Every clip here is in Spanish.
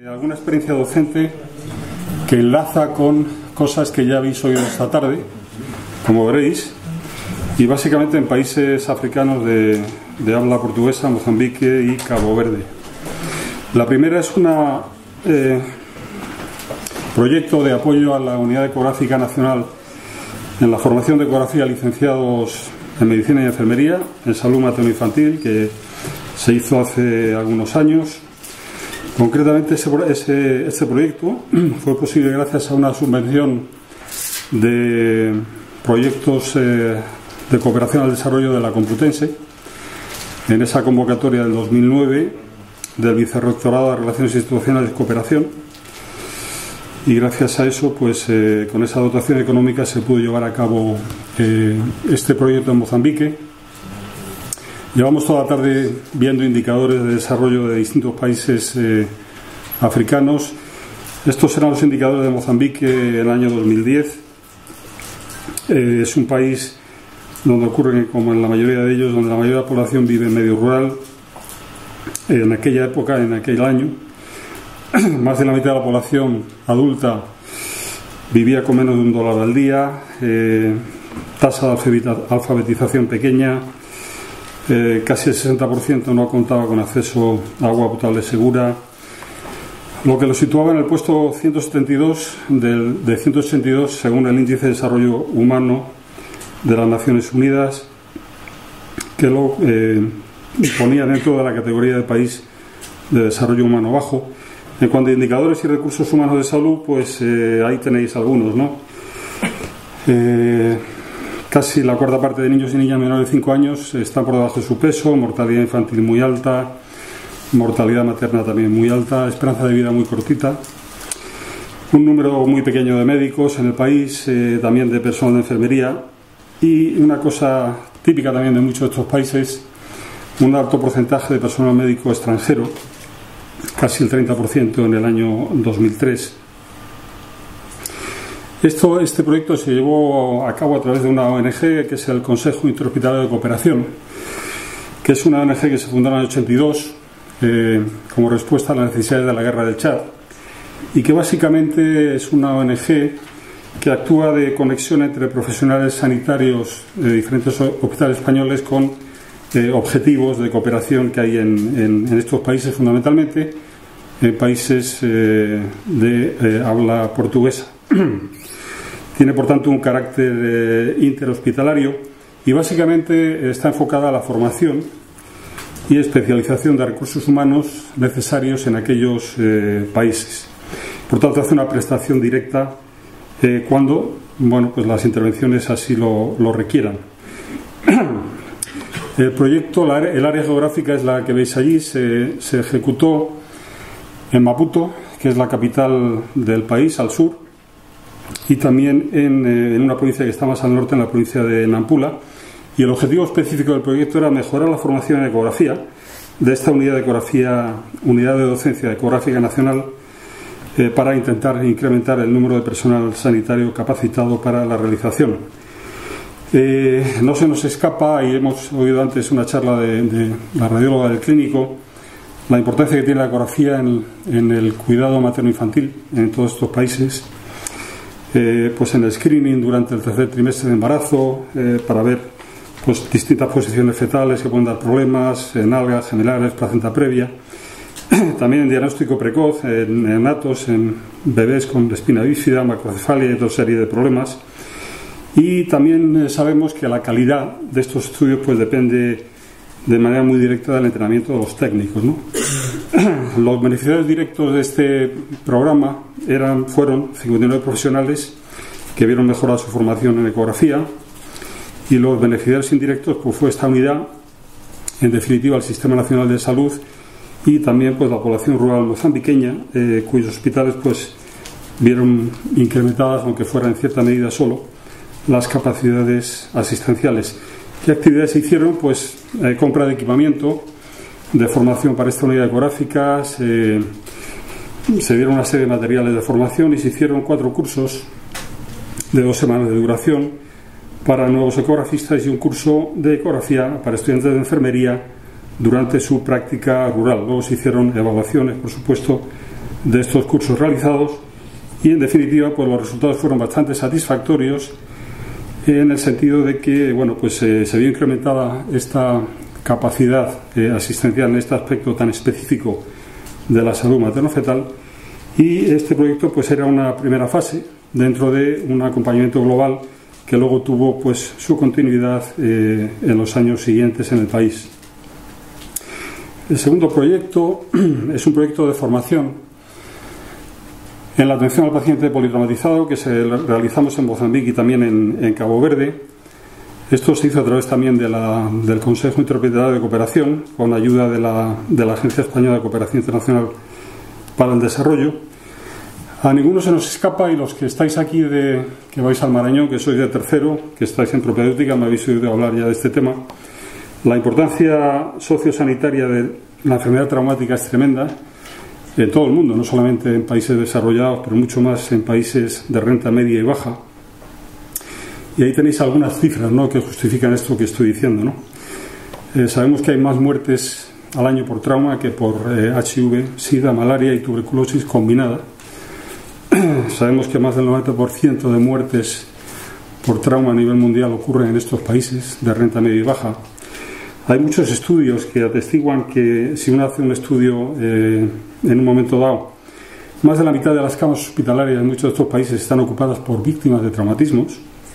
alguna experiencia docente que enlaza con cosas que ya habéis oído esta tarde, como veréis, y básicamente en países africanos de habla portuguesa, Mozambique y Cabo Verde. La primera es un proyecto de apoyo a la Unidad Ecográfica Nacional en la formación de ecografía a licenciados en Medicina y Enfermería, en Salud Materno-Infantil, que se hizo hace algunos años. Concretamente, este proyecto fue posible gracias a una subvención de proyectos de cooperación al desarrollo de la Complutense en esa convocatoria del 2009 del Vicerrectorado de Relaciones Institucionales y Cooperación, y gracias a eso, pues con esa dotación económica se pudo llevar a cabo este proyecto en Mozambique. Llevamos toda la tarde viendo indicadores de desarrollo de distintos países africanos. Estos eran los indicadores de Mozambique en el año 2010. Es un país donde ocurren, como en la mayoría de ellos, donde la mayoría de la población vive en medio rural. En aquella época, en aquel año, más de la mitad de la población adulta vivía con menos de $1 al día, tasa de alfabetización pequeña, casi el 60% no contaba con acceso a agua potable segura, lo que lo situaba en el puesto 172 de 182 según el Índice de Desarrollo Humano de las Naciones Unidas, que lo ponía dentro de la categoría de país de desarrollo humano bajo. En cuanto a indicadores y recursos humanos de salud, pues ahí tenéis algunos, ¿no? Casi la cuarta parte de niños y niñas menores de 5 años están por debajo de su peso, mortalidad infantil muy alta, mortalidad materna también muy alta, esperanza de vida muy cortita, un número muy pequeño de médicos en el país, también de personal de enfermería, y una cosa típica también de muchos de estos países, un alto porcentaje de personal médico extranjero, casi el 30% en el año 2003. Este proyecto se llevó a cabo a través de una ONG que es el Consejo Interhospitalario de Cooperación, que es una ONG que se fundó en el año 82 como respuesta a las necesidades de la guerra del Chad, y que básicamente es una ONG que actúa de conexión entre profesionales sanitarios de diferentes hospitales españoles con objetivos de cooperación que hay en estos países, fundamentalmente en países de habla portuguesa. Tiene por tanto un carácter interhospitalario y básicamente está enfocada a la formación y especialización de recursos humanos necesarios en aquellos países. Por tanto, hace una prestación directa cuando pues las intervenciones así lo requieran. El proyecto, el área geográfica es la que veis allí, se ejecutó en Maputo, que es la capital del país, al sur, y también en una provincia que está más al norte, en la provincia de Nampula, y el objetivo específico del proyecto era mejorar la formación en ecografía de esta unidad de docencia ecográfica nacional, para intentar incrementar el número de personal sanitario capacitado para la realización. No se nos escapa, y hemos oído antes una charla de la radióloga del clínico, la importancia que tiene la ecografía en el cuidado materno-infantil en todos estos países, pues en el screening durante el tercer trimestre de embarazo, para ver pues distintas posiciones fetales que pueden dar problemas, en algas, gemelares, placenta previa, también en diagnóstico precoz, en neonatos, en bebés con espina bífida, macrocefalia y otra serie de problemas. Y también sabemos que la calidad de estos estudios pues depende de manera muy directa del entrenamiento de los técnicos, ¿no? Los beneficiarios directos de este programa fueron 59 profesionales que vieron mejorar su formación en ecografía, y los beneficiarios indirectos pues fue esta unidad, en definitiva el Sistema Nacional de Salud, y también pues la población rural mozambiqueña, cuyos hospitales pues vieron incrementadas, aunque fuera en cierta medida solo, las capacidades asistenciales. ¿Qué actividades se hicieron? Pues compra de equipamiento de formación para esta unidad ecográfica, se dieron una serie de materiales de formación y se hicieron 4 cursos de 2 semanas de duración para nuevos ecografistas y un curso de ecografía para estudiantes de enfermería durante su práctica rural. Luego se hicieron evaluaciones, por supuesto, de estos cursos realizados y, en definitiva, pues los resultados fueron bastante satisfactorios en el sentido de que, bueno, pues se vio incrementada esta capacidad asistencial en este aspecto tan específico de la salud materno-fetal, y este proyecto pues era una primera fase dentro de un acompañamiento global que luego tuvo pues su continuidad en los años siguientes en el país. El segundo proyecto es un proyecto de formación en la atención al paciente politraumatizado que realizamos en Mozambique y también en Cabo Verde. Esto se hizo a través también del Consejo Interhospitalario de Cooperación, con ayuda de la Agencia Española de Cooperación Internacional para el Desarrollo. A ninguno se nos escapa, y los que estáis aquí que vais al Marañón, que sois de tercero, que estáis en propedéutica, me habéis oído hablar ya de este tema. La importancia sociosanitaria de la enfermedad traumática es tremenda en todo el mundo, no solamente en países desarrollados, pero mucho más en países de renta media y baja. Y ahí tenéis algunas cifras, ¿no?, que justifican esto que estoy diciendo, ¿no? Sabemos que hay más muertes al año por trauma que por HIV, SIDA, malaria y tuberculosis combinada. Sabemos que más del 90% de muertes por trauma a nivel mundial ocurren en estos países de renta media y baja. Hay muchos estudios que atestiguan que si uno hace un estudio en un momento dado, más de la mitad de las camas hospitalarias en muchos de estos países están ocupadas por víctimas de traumatismos.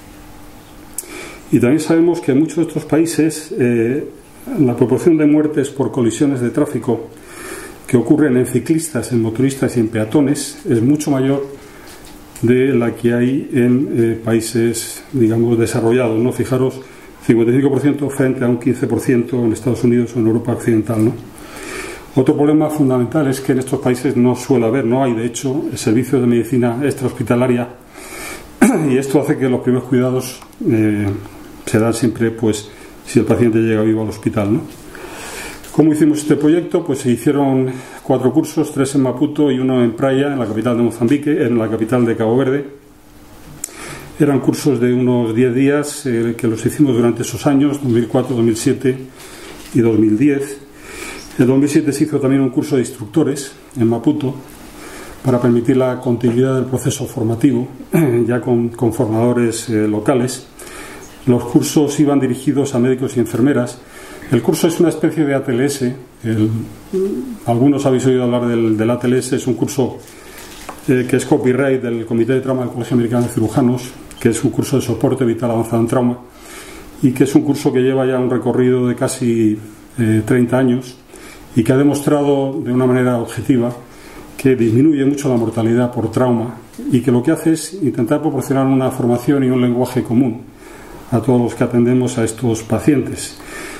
Y también sabemos que en muchos de estos países la proporción de muertes por colisiones de tráfico que ocurren en ciclistas, en motoristas y en peatones es mucho mayor de la que hay en países, digamos, desarrollados, ¿no? Fijaros, 55% frente a un 15% en Estados Unidos o en Europa occidental, ¿no? Otro problema fundamental es que en estos países no suele haber, no hay de hecho servicios de medicina extrahospitalaria, y esto hace que los primeros cuidados se dan siempre pues si el paciente llega vivo al hospital, ¿no? ¿Cómo hicimos este proyecto? Pues se hicieron 4 cursos, 3 en Maputo y 1 en Praia, en la capital de Mozambique, en la capital de Cabo Verde. Eran cursos de unos 10 días que los hicimos durante esos años, 2004, 2007 y 2010. En 2007 se hizo también un curso de instructores en Maputo para permitir la continuidad del proceso formativo, ya con formadores locales. Los cursos iban dirigidos a médicos y enfermeras. El curso es una especie de ATLS. Algunos habéis oído hablar del ATLS. Es un curso que es copyright del Comité de Trauma del Colegio Americano de Cirujanos, que es un curso de soporte vital avanzado en trauma, y que es un curso que lleva ya un recorrido de casi 30 años y que ha demostrado de una manera objetiva que disminuye mucho la mortalidad por trauma, y que lo que hace es intentar proporcionar una formación y un lenguaje común a todos los que atendemos a estos pacientes.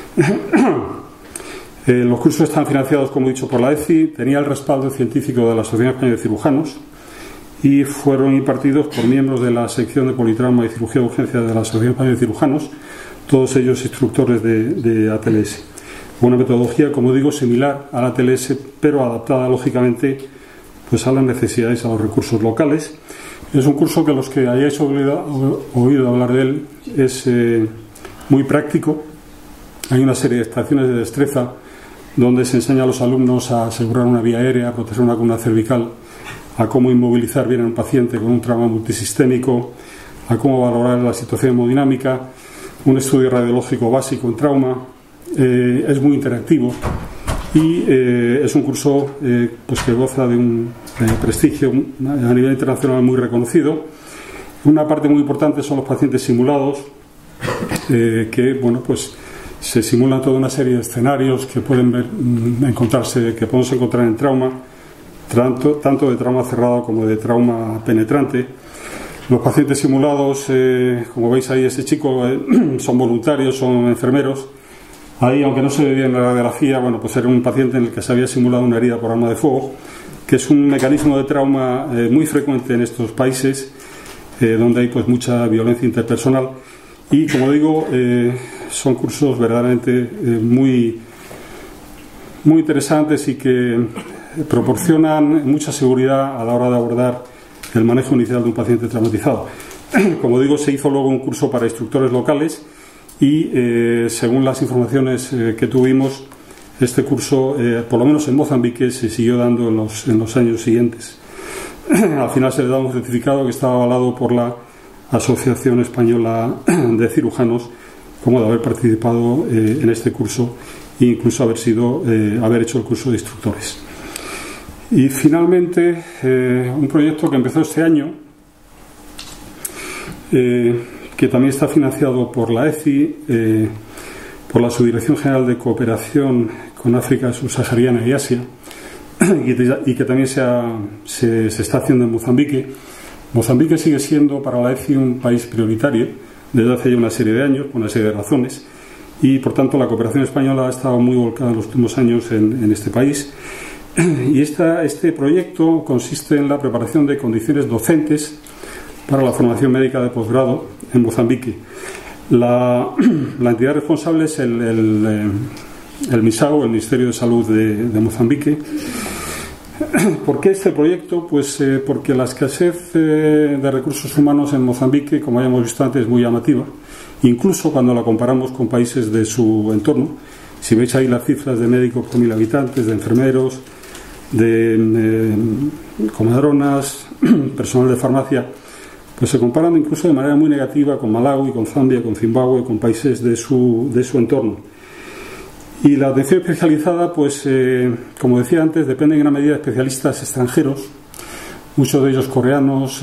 Los cursos están financiados, como he dicho, por la ECI. Tenía el respaldo científico de la Asociación Española de Cirujanos y fueron impartidos por miembros de la sección de politrauma y cirugía de urgencia de la Asociación Española de Cirujanos, todos ellos instructores de ATLS. Una metodología, como digo, similar al ATLS, pero adaptada lógicamente pues a las necesidades, a los recursos locales. Es un curso que los que hayáis oído hablar de él es muy práctico. Hay una serie de estaciones de destreza donde se enseña a los alumnos a asegurar una vía aérea, a proteger una columna cervical, a cómo inmovilizar bien a un paciente con un trauma multisistémico, a cómo valorar la situación hemodinámica, un estudio radiológico básico en trauma. Es muy interactivo y es un curso pues que goza de un prestigio a nivel internacional muy reconocido. Una parte muy importante son los pacientes simulados, que bueno, pues se simulan toda una serie de escenarios que podemos encontrar en trauma, tanto de trauma cerrado como de trauma penetrante. Los pacientes simulados, como veis ahí, ese chico, son voluntarios, son enfermeros. Ahí, aunque no se ve bien en la radiografía, bueno, pues era un paciente en el que se había simulado una herida por arma de fuego, que es un mecanismo de trauma muy frecuente en estos países, donde hay pues mucha violencia interpersonal. Y como digo, son cursos verdaderamente muy interesantes y que proporcionan mucha seguridad a la hora de abordar el manejo inicial de un paciente traumatizado. Como digo, se hizo luego un curso para instructores locales y según las informaciones que tuvimos, Este curso, por lo menos en Mozambique, se siguió dando en los años siguientes. Al final se le da un certificado que estaba avalado por la Asociación Española de Cirujanos, como de haber participado en este curso e incluso haber hecho el curso de instructores. Y finalmente, un proyecto que empezó este año, que también está financiado por la ECI, por la Subdirección General de Cooperación con África Subsahariana y Asia, y que también se está haciendo en Mozambique. Mozambique sigue siendo para la ECI un país prioritario desde hace ya una serie de años, por una serie de razones, y por tanto la cooperación española ha estado muy volcada en los últimos años en este país. Y este proyecto consiste en la preparación de condiciones docentes para la formación médica de posgrado en Mozambique. La entidad responsable es el MISAO, el Ministerio de Salud de Mozambique. ¿Por qué este proyecto? Pues porque la escasez de recursos humanos en Mozambique, como ya hemos visto antes, es muy llamativa, incluso cuando la comparamos con países de su entorno. Si veis ahí las cifras de médicos por 1000 habitantes, de enfermeros, de comadronas, personal de farmacia, pues se comparan incluso de manera muy negativa con Malawi, con Zambia, con Zimbabue, con países de su entorno. Y la atención especializada, pues como decía antes, depende en gran medida de especialistas extranjeros, muchos de ellos coreanos,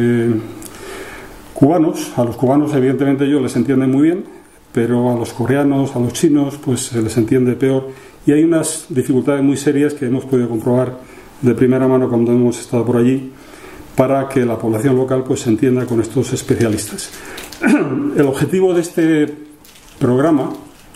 cubanos. A los cubanos evidentemente ellos les entienden muy bien, pero a los coreanos, a los chinos, pues se les entiende peor. Y hay unas dificultades muy serias que hemos podido comprobar de primera mano cuando hemos estado por allí, para que la población local pues se entienda con estos especialistas. El objetivo de este programa,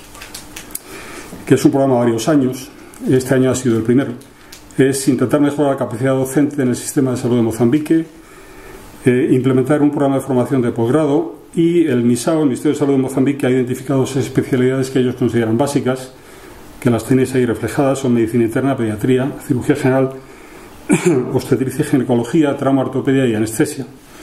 que es un programa de varios años, este año ha sido el primero, es intentar mejorar la capacidad docente en el sistema de salud de Mozambique, implementar un programa de formación de posgrado, y el MISAO, el Ministerio de Salud de Mozambique, ha identificado 6 especialidades que ellos consideran básicas, que las tenéis ahí reflejadas: son medicina interna, pediatría, cirugía general, obstetricia y ginecología, trauma, ortopedia y anestesia.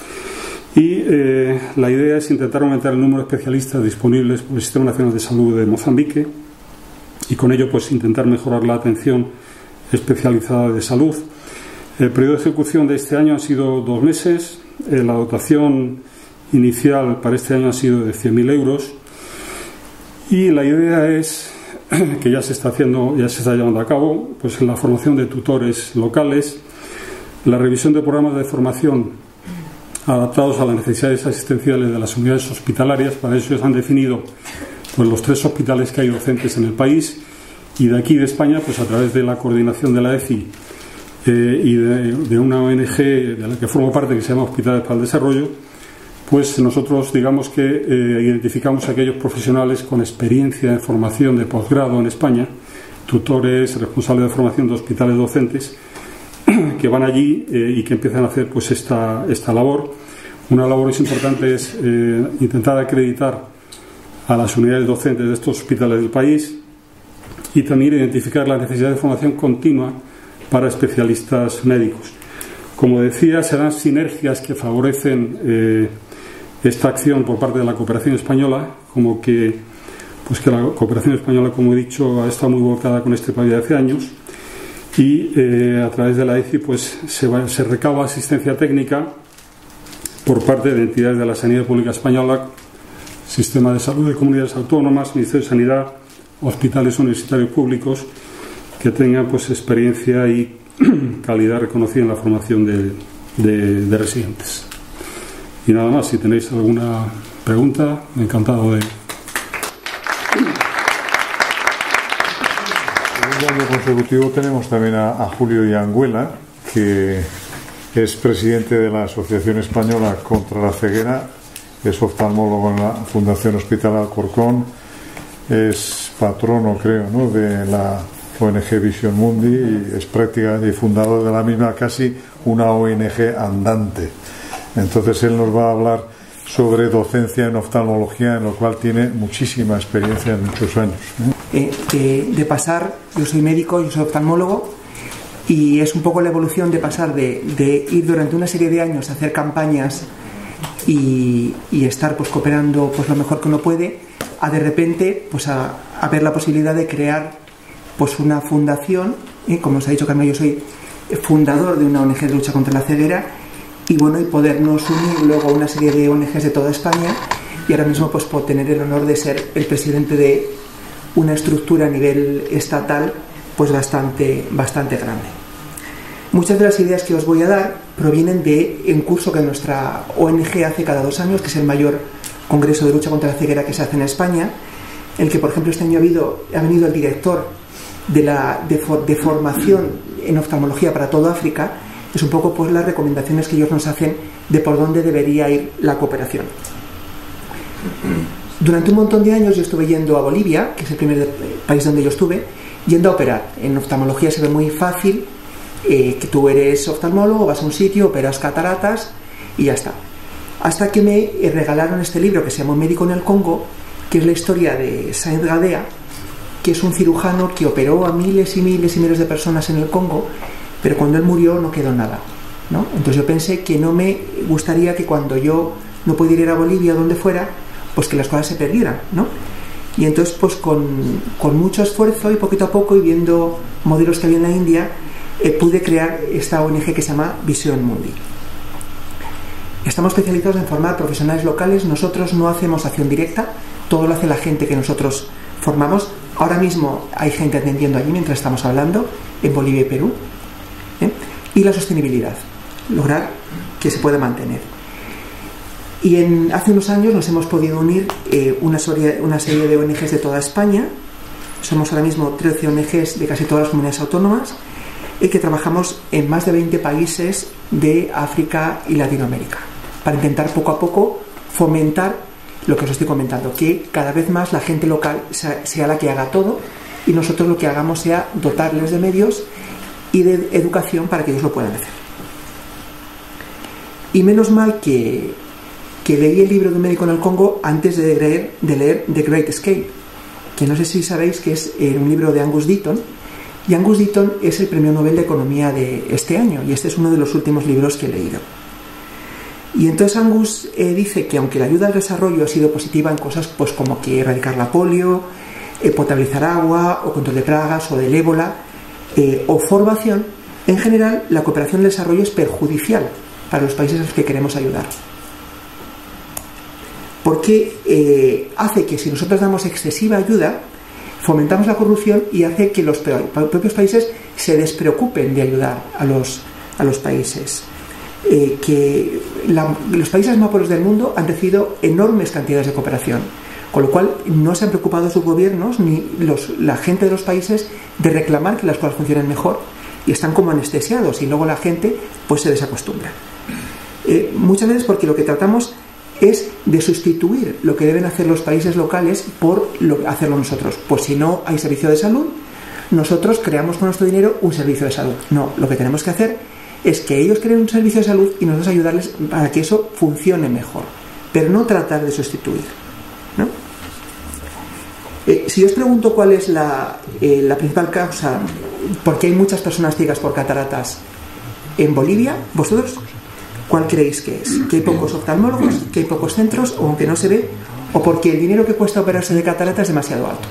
Y la idea es intentar aumentar el número de especialistas disponibles por el Sistema Nacional de Salud de Mozambique, y con ello pues intentar mejorar la atención especializada de salud. El periodo de ejecución de este año ha sido 2 meses. La dotación inicial para este año ha sido de 100.000 euros, y la idea es que ya se está llevando a cabo, pues en la formación de tutores locales, la revisión de programas de formación adaptados a las necesidades asistenciales de las unidades hospitalarias. Para eso se han definido pues los 3 hospitales que hay docentes en el país, y de aquí de España, pues a través de la coordinación de la ECI y de una ONG de la que formo parte, que se llama Hospitales para el Desarrollo, pues nosotros digamos que identificamos a aquellos profesionales con experiencia en formación de posgrado en España, tutores, responsables de formación de hospitales docentes, que van allí y que empiezan a hacer pues esta labor. Una labor muy importante es intentar acreditar a las unidades docentes de estos hospitales del país, y también identificar la necesidad de formación continua para especialistas médicos. Como decía, se dan sinergias que favorecen esta acción por parte de la cooperación española, como que la cooperación española, como he dicho, ha estado muy volcada con este país de hace años, y a través de la ECI pues se recaba asistencia técnica por parte de entidades de la sanidad pública española, Sistema de Salud de Comunidades Autónomas, Ministerio de Sanidad, hospitales universitarios públicos que tengan pues experiencia y calidad reconocida en la formación de residentes. Y nada más, si tenéis alguna pregunta, encantado de... El año consecutivo tenemos también a Julio Yanguela, que es presidente de la Asociación Española contra la Ceguera, es oftalmólogo en la Fundación Hospital Alcorcón, es patrono, creo, ¿no?, de la ONG Vision Mundi, y es prácticamente fundador de la misma, casi una ONG andante. Entonces él nos va a hablar sobre docencia en oftalmología, en lo cual tiene muchísima experiencia en muchos años. Yo soy médico, yo soy oftalmólogo, y es un poco la evolución de pasar de ir durante una serie de años a hacer campañas y estar pues cooperando pues lo mejor que uno puede, a de repente pues a ver la posibilidad de crear pues una fundación, como os ha dicho Carmen, yo soy fundador de una ONG de lucha contra la ceguera, y bueno, y podernos unir luego a una serie de ONGs de toda España, y ahora mismo pues por tener el honor de ser el presidente de una estructura a nivel estatal pues bastante grande. Muchas de las ideas que os voy a dar provienen de un curso que nuestra ONG hace cada 2 años, que es el mayor congreso de lucha contra la ceguera que se hace en España, en el que por ejemplo este año ha venido el director de formación en oftalmología para toda África. Es un poco pues las recomendaciones que ellos nos hacen de por dónde debería ir la cooperación. Durante un montón de años yo estuve yendo a Bolivia, que es el primer país donde yo estuve, yendo a operar. En oftalmología se ve muy fácil, que tú eres oftalmólogo, vas a un sitio, operas cataratas y ya está. Hasta que me regalaron este libro que se llama Médico en el Congo, que es la historia de Saint Gadea, que es un cirujano que operó a miles y miles y miles de personas en el Congo, pero cuando él murió no quedó nada, ¿no? Entonces yo pensé que no me gustaría que cuando yo no pudiera ir a Bolivia o donde fuera, pues que las cosas se perdieran, ¿no? Y entonces pues con mucho esfuerzo y poquito a poco, y viendo modelos que había en la India, pude crear esta ONG que se llama Visión Mundi. Estamos especializados en formar profesionales locales. Nosotros no hacemos acción directa, todo lo hace la gente que nosotros formamos. Ahora mismo hay gente atendiendo allí mientras estamos hablando, en Bolivia y Perú. Y la sostenibilidad, lograr que se pueda mantener. Y hace unos años nos hemos podido unir una serie de ONGs de toda España. Somos ahora mismo 13 ONGs de casi todas las comunidades autónomas, y que trabajamos en más de 20 países de África y Latinoamérica, para intentar poco a poco fomentar lo que os estoy comentando, que cada vez más la gente local sea la que haga todo, y nosotros lo que hagamos sea dotarles de medios y de educación para que ellos lo puedan hacer. Y menos mal que leí el libro de un médico en el Congo antes de leer The Great Escape, que no sé si sabéis que es un libro de Angus Deaton, y Angus Deaton es el premio Nobel de Economía de este año, y este es uno de los últimos libros que he leído. Y entonces Angus dice que aunque la ayuda al desarrollo ha sido positiva en cosas pues como que erradicar la polio, potabilizar agua, o control de plagas, o del ébola, o formación, en general la cooperación del desarrollo es perjudicial para los países a los que queremos ayudar, porque hace que si nosotros damos excesiva ayuda, fomentamos la corrupción, y hace que los propios países se despreocupen de ayudar a los países. Los países más pobres del mundo han recibido enormes cantidades de cooperación, con lo cual no se han preocupado sus gobiernos ni la gente de los países de reclamar que las cosas funcionen mejor, y están como anestesiados, y luego la gente pues se desacostumbra. Muchas veces porque lo que tratamos es de sustituir lo que deben hacer los países locales por hacerlo nosotros. Pues si no hay servicio de salud, nosotros creamos con nuestro dinero un servicio de salud. No, lo que tenemos que hacer es que ellos creen un servicio de salud y nosotros ayudarles para que eso funcione mejor, pero no tratar de sustituir, ¿no? Si os pregunto cuál es la principal causa por qué hay muchas personas ciegas por cataratas en Bolivia, vosotros ¿cuál creéis que es? ¿Que hay pocos oftalmólogos? ¿Que hay pocos centros? ¿O aunque no se ve? ¿O porque el dinero que cuesta operarse de catarata es demasiado alto?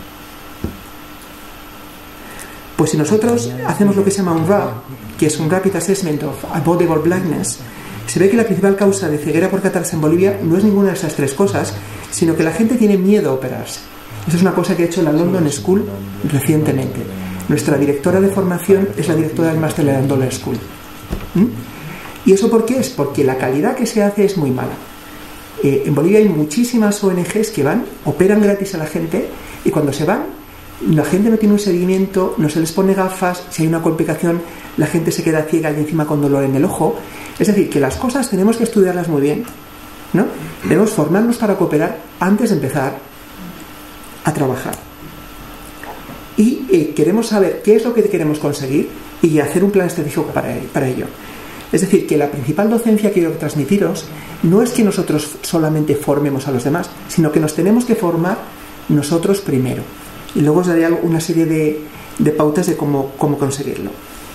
Pues si nosotros hacemos lo que se llama un RAB, que es un Rapid Assessment of Avoidable Blindness, se ve que la principal causa de ceguera por cataratas en Bolivia no es ninguna de esas 3 cosas, sino que la gente tiene miedo a operarse. Eso es una cosa que ha hecho la London School recientemente. Nuestra directora de formación es la directora del máster de la London School. ¿Y eso por qué es? Porque la calidad que se hace es muy mala. En Bolivia hay muchísimas ONGs que operan gratis a la gente, y cuando se van, la gente no tiene un seguimiento, no se les pone gafas, si hay una complicación la gente se queda ciega y encima con dolor en el ojo. Es decir, que las cosas tenemos que estudiarlas muy bien, ¿no? Debemos formarnos para cooperar antes de empezar a trabajar. Y queremos saber qué es lo que queremos conseguir y hacer un plan estratégico para ello. Es decir, que la principal docencia que quiero transmitiros no es que nosotros solamente formemos a los demás, sino que nos tenemos que formar nosotros primero. Y luego os daré una serie de pautas de cómo conseguirlo.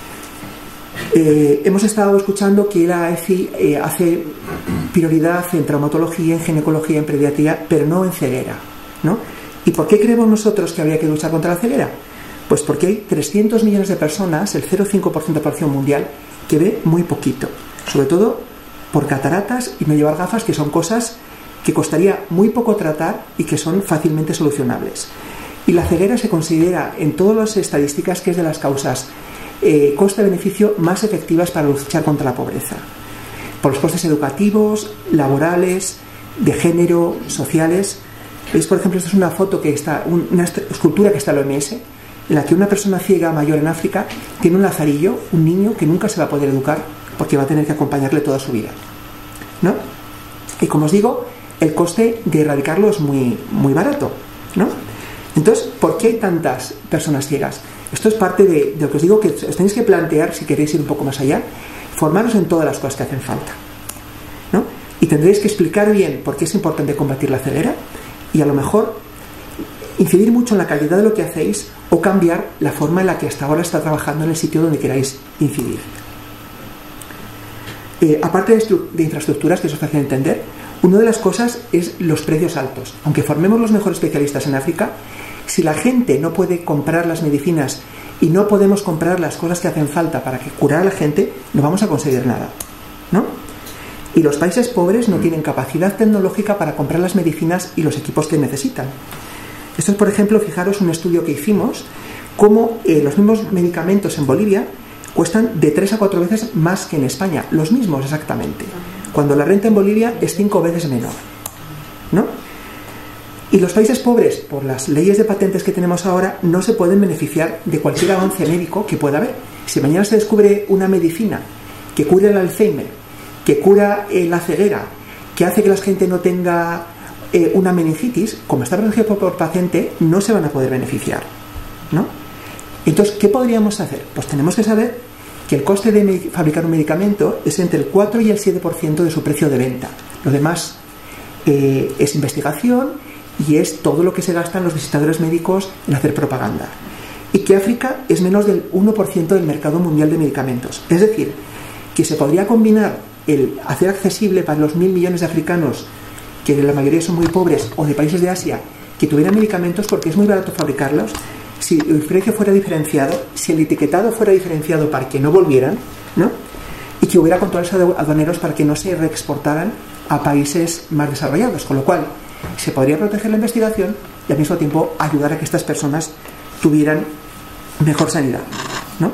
Hemos estado escuchando que la EFI hace prioridad en traumatología, en ginecología, en pediatría, pero no en ceguera, ¿no? ¿Y por qué creemos nosotros que habría que luchar contra la ceguera? Pues porque hay 300 millones de personas, el 0,5% de la población mundial, que ve muy poquito, sobre todo por cataratas y no llevar gafas, que son cosas que costaría muy poco tratar y que son fácilmente solucionables. Y la ceguera se considera en todas las estadísticas que es de las causas coste-beneficio más efectivas para luchar contra la pobreza, por los costes educativos, laborales, de género, sociales. ¿Veis? Por ejemplo, esta es una foto que está, una escultura que está en la OMS, en la que una persona ciega mayor en África tiene un lazarillo, un niño que nunca se va a poder educar porque va a tener que acompañarle toda su vida, ¿no? Y como os digo, el coste de erradicarlo es muy, muy barato, ¿no? Entonces, ¿por qué hay tantas personas ciegas? Esto es parte de lo que os digo, que os tenéis que plantear, si queréis ir un poco más allá, formaros en todas las cosas que hacen falta, ¿no? Y tendréis que explicar bien por qué es importante combatir la ceguera y a lo mejor incidir mucho en la calidad de lo que hacéis o cambiar la forma en la que hasta ahora está trabajando en el sitio donde queráis incidir. Aparte de infraestructuras, que eso es fácil de entender, una de las cosas es los precios altos. Aunque formemos los mejores especialistas en África, si la gente no puede comprar las medicinas y no podemos comprar las cosas que hacen falta para curar a la gente, no vamos a conseguir nada, ¿no? Y los países pobres no tienen capacidad tecnológica para comprar las medicinas y los equipos que necesitan. Esto es, por ejemplo, fijaros un estudio que hicimos, cómo los mismos medicamentos en Bolivia cuestan de 3 a 4 veces más que en España, los mismos exactamente, cuando la renta en Bolivia es 5 veces menor, ¿no? Y los países pobres, por las leyes de patentes que tenemos ahora, no se pueden beneficiar de cualquier avance médico que pueda haber. Si mañana se descubre una medicina que cura el Alzheimer, que cura la ceguera, que hace que la gente no tenga una meningitis, como está protegido por paciente, no se van a poder beneficiar, ¿no? Entonces, ¿qué podríamos hacer? Pues tenemos que saber que el coste de fabricar un medicamento es entre el 4 y el 7% de su precio de venta. Lo demás es investigación y es todo lo que se gastan los visitadores médicos en hacer propaganda. Y que África es menos del 1% del mercado mundial de medicamentos. Es decir, que se podría combinar el hacer accesible para los 1.000 millones de africanos, que la mayoría son muy pobres, o de países de Asia, que tuvieran medicamentos porque es muy barato fabricarlos, si el precio fuera diferenciado, si el etiquetado fuera diferenciado para que no volvieran, ¿no? Y que hubiera controles aduaneros para que no se reexportaran a países más desarrollados, con lo cual se podría proteger la investigación y al mismo tiempo ayudar a que estas personas tuvieran mejor sanidad, ¿no?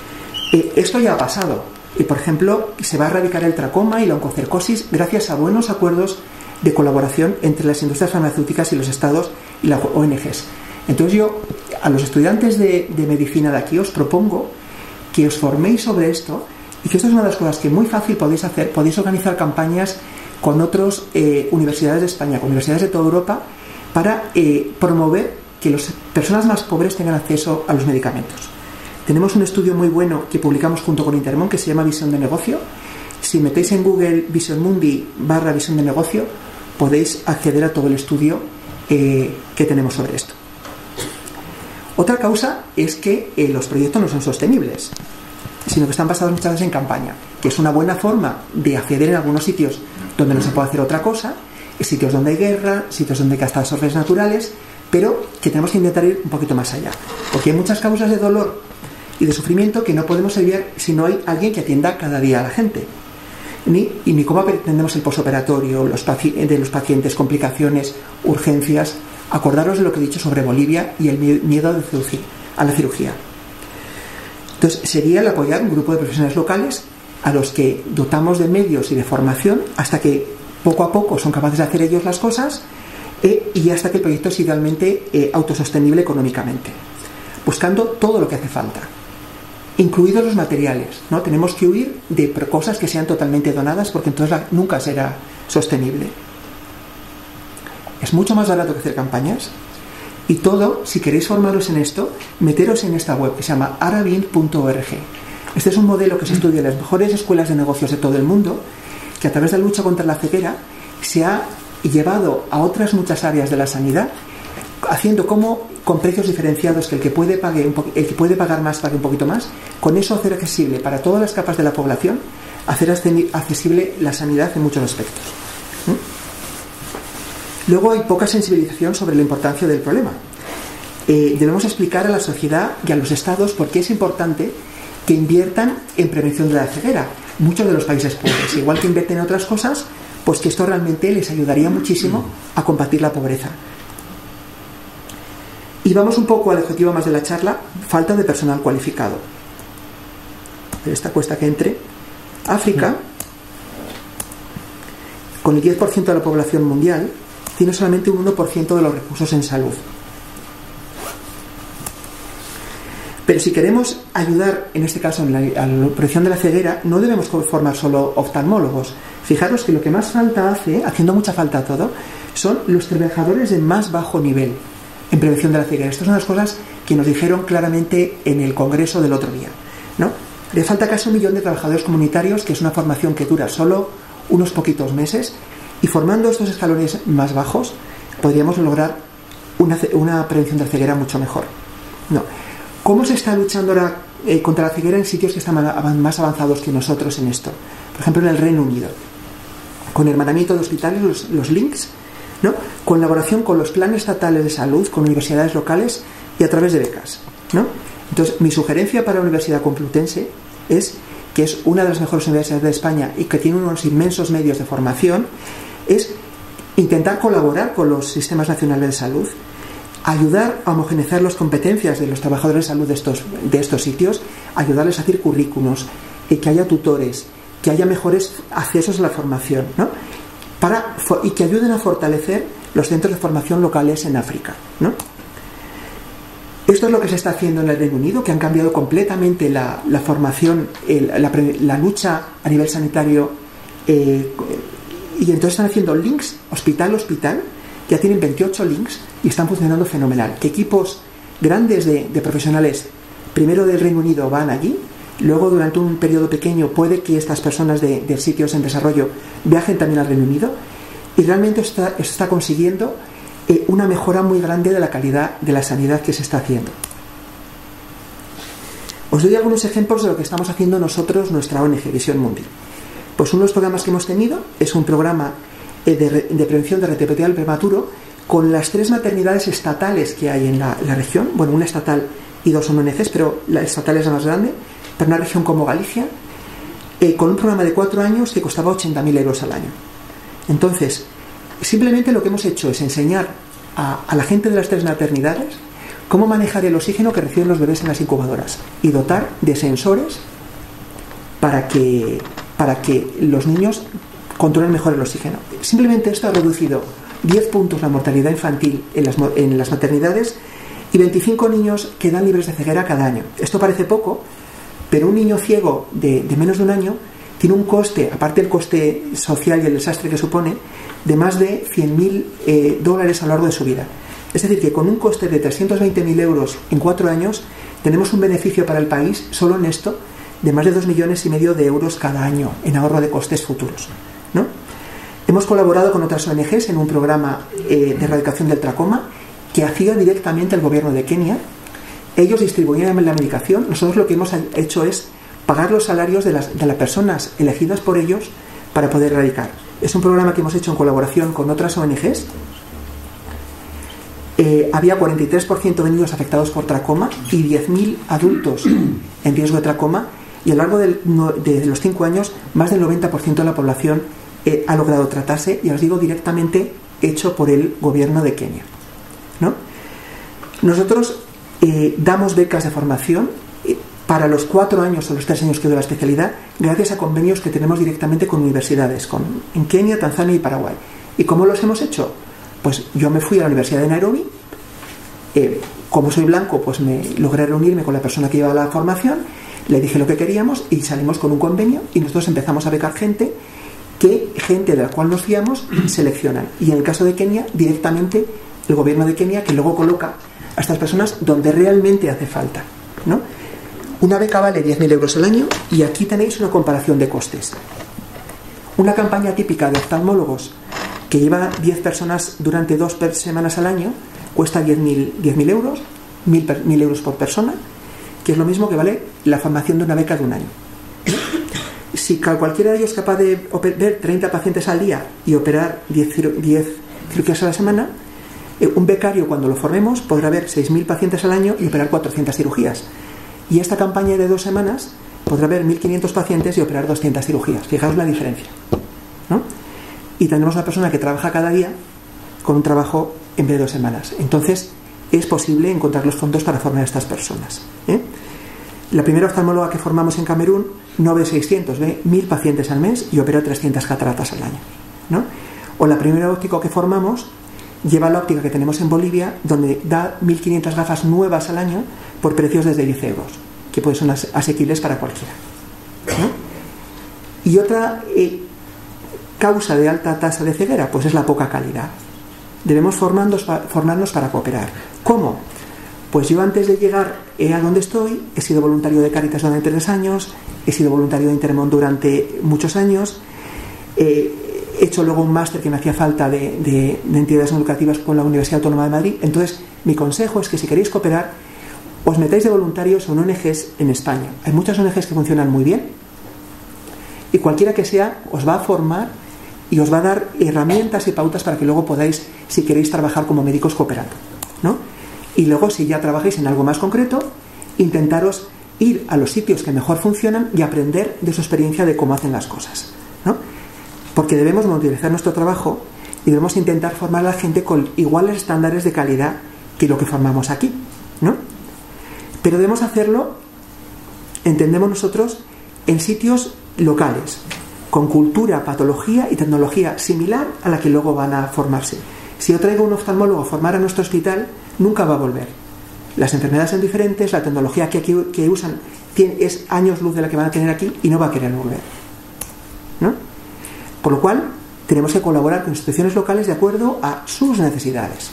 Esto ya ha pasado. Por ejemplo, se va a erradicar el tracoma y la oncocercosis gracias a buenos acuerdos de colaboración entre las industrias farmacéuticas y los estados y las ONGs. Entonces yo, a los estudiantes de medicina de aquí, os propongo que os forméis sobre esto y que esto es una de las cosas que muy fácil podéis hacer. Podéis organizar campañas con otras universidades de España, con universidades de toda Europa, para promover que las personas más pobres tengan acceso a los medicamentos. Tenemos un estudio muy bueno que publicamos junto con Intermón que se llama Visión de Negocio. Si metéis en Google Vision Mundi /Visión de Negocio, podéis acceder a todo el estudio que tenemos sobre esto. Otra causa es que los proyectos no son sostenibles, sino que están basados muchas veces en campaña, que es una buena forma de acceder en algunos sitios donde no se puede hacer otra cosa, sitios donde hay guerra, sitios donde hay catástrofes naturales, pero que tenemos que intentar ir un poquito más allá, porque hay muchas causas de dolor y de sufrimiento que no podemos aliviar si no hay alguien que atienda cada día a la gente. Ni cómo atendemos el posoperatorio de los pacientes, complicaciones, urgencias. Acordaros de lo que he dicho sobre Bolivia y el miedo a la cirugía. Entonces, sería el apoyar un grupo de profesionales locales a los que dotamos de medios y de formación hasta que poco a poco son capaces de hacer ellos las cosas y hasta que el proyecto es idealmente autosostenible económicamente, buscando todo lo que hace falta, incluidos los materiales, ¿no? Tenemos que huir de cosas que sean totalmente donadas porque entonces nunca será sostenible. Es mucho más barato que hacer campañas y todo, si queréis formaros en esto, meteros en esta web que se llama arabind.org. Este es un modelo que se estudia en las mejores escuelas de negocios de todo el mundo, que a través de la lucha contra la ceguera se ha llevado a otras muchas áreas de la sanidad, haciendo como con precios diferenciados, que el que puede pagar más pague un poquito más, con eso hacer accesible para todas las capas de la población, hacer accesible la sanidad en muchos aspectos. Luego hay poca sensibilización sobre la importancia del problema. debemos explicar a la sociedad y a los estados por qué es importante que inviertan en prevención de la ceguera. Muchos de los países pobres, igual que invierten en otras cosas, pues que esto realmente les ayudaría muchísimo a combatir la pobreza. Y vamos un poco al objetivo más de la charla: falta de personal cualificado. Esta cuesta que entre. África, con el 10% de la población mundial, tiene solamente un 1% de los recursos en salud. Pero si queremos ayudar, en este caso, a la prevención de la ceguera, no debemos formar solo oftalmólogos. Fijaros que lo que más falta hace, haciendo mucha falta todo, son los trabajadores de más bajo nivel en prevención de la ceguera. Estas son las cosas que nos dijeron claramente en el congreso del otro día, ¿no? Le falta casi 1 millón de trabajadores comunitarios, que es una formación que dura solo unos poquitos meses, y formando estos escalones más bajos podríamos lograr una prevención de la ceguera mucho mejor, ¿no? ¿Cómo se está luchando ahora contra la ceguera en sitios que están más avanzados que nosotros en esto? Por ejemplo, en el Reino Unido, con hermanamiento de hospitales, los links, ¿no? Colaboración con los planes estatales de salud, con universidades locales y a través de becas, ¿no? Entonces, mi sugerencia para la Universidad Complutense es, que es una de las mejores universidades de España y que tiene unos inmensos medios de formación, es intentar colaborar con los sistemas nacionales de salud, ayudar a homogeneizar las competencias de los trabajadores de salud de estos sitios, ayudarles a hacer currículos, que haya tutores, que haya mejores accesos a la formación, ¿no? Y que ayuden a fortalecer los centros de formación locales en África, ¿no? Esto es lo que se está haciendo en el Reino Unido, que han cambiado completamente la formación, la lucha a nivel sanitario, y entonces están haciendo links hospital-hospital. Ya tienen 28 links y están funcionando fenomenal. Que equipos grandes de profesionales, primero del Reino Unido, van allí, luego durante un periodo pequeño puede que estas personas de sitios en desarrollo viajen también al Reino Unido, y realmente está consiguiendo una mejora muy grande de la calidad de la sanidad que se está haciendo. Os doy algunos ejemplos de lo que estamos haciendo nosotros, nuestra ONG Visión Mundi. Pues uno de los programas que hemos tenido es un programa de prevención de retiro fetal prematuro con las 3 maternidades estatales que hay en la región. Bueno, una estatal y 2 son ONGs, pero la estatal es la más grande, para una región como Galicia, con un programa de 4 años que costaba 80.000 euros al año. Entonces, simplemente lo que hemos hecho es enseñar a la gente de las 3 maternidades cómo manejar el oxígeno que reciben los bebés en las incubadoras y dotar de sensores para que los niños controlen mejor el oxígeno. Simplemente esto ha reducido 10 puntos la mortalidad infantil en las maternidades, y 25 niños quedan libres de ceguera cada año. Esto parece poco, pero un niño ciego de menos de un año tiene un coste, aparte del coste social y el desastre que supone, de más de $100.000 a lo largo de su vida. Es decir, que con un coste de 320.000 euros en 4 años tenemos un beneficio para el país solo en esto de más de 2,5 millones de euros cada año en ahorro de costes futuros, ¿no? Hemos colaborado con otras ONGs en un programa de erradicación del tracoma que hacía directamente el gobierno de Kenia. Ellos distribuían la medicación. Nosotros lo que hemos hecho es pagar los salarios de las personas elegidas por ellos para poder erradicar. Es un programa que hemos hecho en colaboración con otras ONGs. Había 43% de niños afectados por tracoma y 10.000 adultos en riesgo de tracoma, y a lo largo de los 5 años más del 90% de la población ha logrado tratarse, y os digo, directamente hecho por el gobierno de Kenia, ¿no? Nosotros damos becas de formación para los 4 años o los 3 años que dura la especialidad, gracias a convenios que tenemos directamente con universidades en Kenia, Tanzania y Paraguay. ¿Y cómo los hemos hecho? Pues yo me fui a la Universidad de Nairobi, como soy blanco, pues me logré reunirme con la persona que llevaba la formación, le dije lo que queríamos y salimos con un convenio, y nosotros empezamos a becar gente de la cual nos fiamos seleccionan. Y en el caso de Kenia, directamente el gobierno de Kenia, que luego coloca a estas personas donde realmente hace falta, ¿no? Una beca vale 10.000 euros al año, y aquí tenéis una comparación de costes. Una campaña típica de oftalmólogos que lleva 10 personas durante 2 semanas al año cuesta 10.000 euros, 1.000 euros por persona, que es lo mismo que vale la formación de una beca de un año. Si cualquiera de ellos es capaz de ver 30 pacientes al día y operar 10 cirugías a la semana, Un becario, cuando lo formemos, podrá ver 6.000 pacientes al año y operar 400 cirugías. Y esta campaña de 2 semanas podrá ver 1.500 pacientes y operar 200 cirugías. Fijaos la diferencia, ¿no? Y tendremos una persona que trabaja cada día con un trabajo en vez de 2 semanas. Entonces, es posible encontrar los fondos para formar a estas personas, ¿eh? La primera oftalmóloga que formamos en Camerún no ve 600, ve 1.000 pacientes al mes y opera 300 cataratas al año, ¿no? O la primera óptico que formamos lleva la óptica que tenemos en Bolivia, donde da 1.500 gafas nuevas al año por precios desde 10 euros, que pues son asequibles para cualquiera, ¿no? Y otra causa de alta tasa de ceguera, pues es la poca calidad. Debemos formarnos para cooperar. ¿Cómo? Pues yo, antes de llegar a donde estoy, he sido voluntario de Cáritas durante 3 años, he sido voluntario de Intermón durante muchos años, he hecho luego un máster que me hacía falta de entidades no lucrativas con la Universidad Autónoma de Madrid. Entonces, mi consejo es que si queréis cooperar, os metáis de voluntarios en ONGs en España. Hay muchas ONGs que funcionan muy bien y cualquiera que sea os va a formar y os va a dar herramientas y pautas para que luego podáis, si queréis, trabajar como médicos cooperando, ¿no? Y luego, si ya trabajáis en algo más concreto, intentaros ir a los sitios que mejor funcionan y aprender de su experiencia de cómo hacen las cosas, ¿no? Porque debemos monitorizar nuestro trabajo y debemos intentar formar a la gente con iguales estándares de calidad que lo que formamos aquí, ¿no? Pero debemos hacerlo, entendemos nosotros, en sitios locales, con cultura, patología y tecnología similar a la que luego van a formarse. Si yo traigo un oftalmólogo a formar a nuestro hospital, nunca va a volver. Las enfermedades son diferentes, la tecnología que usan es años luz de la que van a tener aquí y no va a querer volver, ¿no? Por lo cual, tenemos que colaborar con instituciones locales de acuerdo a sus necesidades.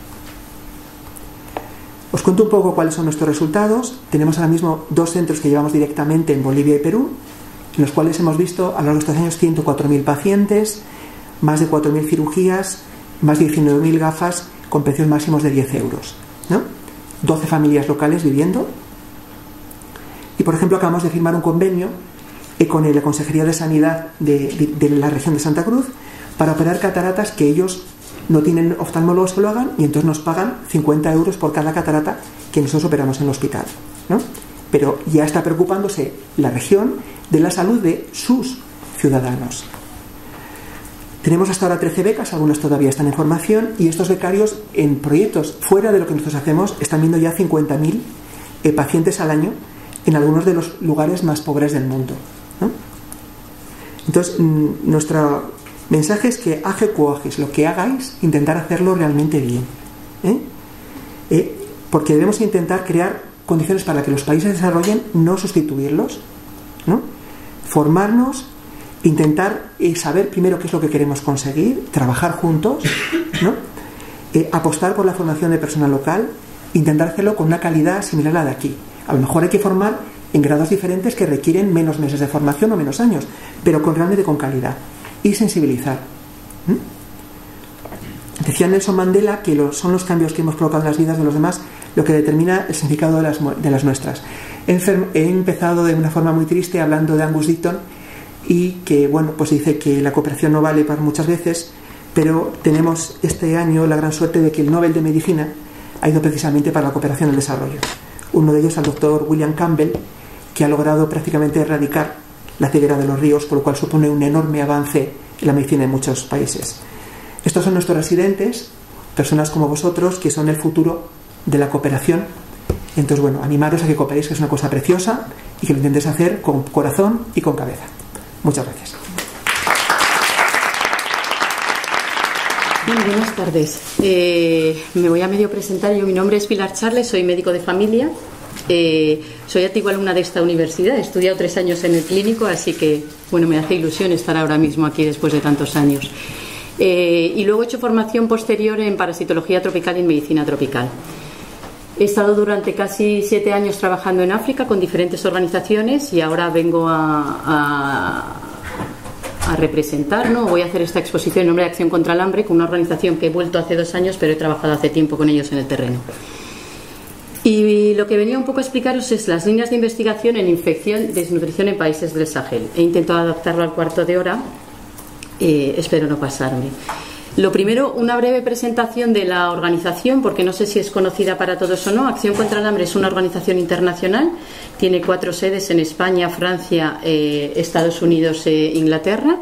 Os cuento un poco cuáles son nuestros resultados. Tenemos ahora mismo 2 centros que llevamos directamente en Bolivia y Perú, en los cuales hemos visto a lo largo de estos años 104.000 pacientes, más de 4.000 cirugías, más de 19.000 gafas con precios máximos de 10 euros, ¿no? 12 familias locales viviendo. Y, por ejemplo, acabamos de firmar un convenio con la Consejería de Sanidad de la región de Santa Cruz para operar cataratas que ellos no tienen oftalmólogos que lo hagan, y entonces nos pagan 50 euros por cada catarata que nosotros operamos en el hospital, ¿no? Pero ya está preocupándose la región de la salud de sus ciudadanos. Tenemos hasta ahora 13 becas, algunas todavía están en formación, y estos becarios en proyectos fuera de lo que nosotros hacemos están viendo ya 50.000 pacientes al año en algunos de los lugares más pobres del mundo, ¿no? Entonces, nuestro mensaje es que hace coajes, lo que hagáis, intentar hacerlo realmente bien, porque debemos intentar crear condiciones para que los países desarrollen, no sustituirlos, ¿no? Formarnos, intentar saber primero qué es lo que queremos conseguir, trabajar juntos, ¿no? Apostar por la formación de personal local, intentar hacerlo con una calidad similar a la de aquí. A lo mejor hay que formar en grados diferentes que requieren menos meses de formación o menos años, pero realmente con calidad, y sensibilizar. Decía Nelson Mandela que son los cambios que hemos provocado en las vidas de los demás lo que determina el significado de las nuestras. He empezado de una forma muy triste hablando de Angus Deaton, y que, bueno, pues dice que la cooperación no vale para muchas veces, pero tenemos este año la gran suerte de que el Nobel de Medicina ha ido precisamente para la cooperación y el desarrollo. Uno de ellos al doctor William Campbell, que ha logrado prácticamente erradicar la ceguera de los ríos, por lo cual supone un enorme avance en la medicina en muchos países. Estos son nuestros residentes, personas como vosotros, que son el futuro de la cooperación. Entonces, bueno, animaros a que cooperéis, que es una cosa preciosa, y que lo intentéis hacer con corazón y con cabeza. Muchas gracias. Bien, buenas tardes. Me voy a medio presentar. Mi nombre es Pilar Charles, soy médico de familia. Soy antigua alumna de esta universidad, he estudiado 3 años en el clínico, así que, bueno, me hace ilusión estar ahora mismo aquí después de tantos años. Y luego he hecho formación posterior en parasitología tropical y en medicina tropical. He estado durante casi 7 años trabajando en África con diferentes organizaciones, y ahora vengo a representar, ¿no? Voy a hacer esta exposición en nombre de Acción contra el Hambre, con una organización que he vuelto hace 2 años, pero he trabajado hace tiempo con ellos en el terreno. Y lo que venía un poco a explicaros es las líneas de investigación en infección y desnutrición en países del Sahel. He intentado adaptarlo al cuarto de hora, espero no pasarme. Lo primero, una breve presentación de la organización, porque no sé si es conocida para todos o no. Acción contra el Hambre es una organización internacional, tiene 4 sedes en España, Francia, Estados Unidos e Inglaterra.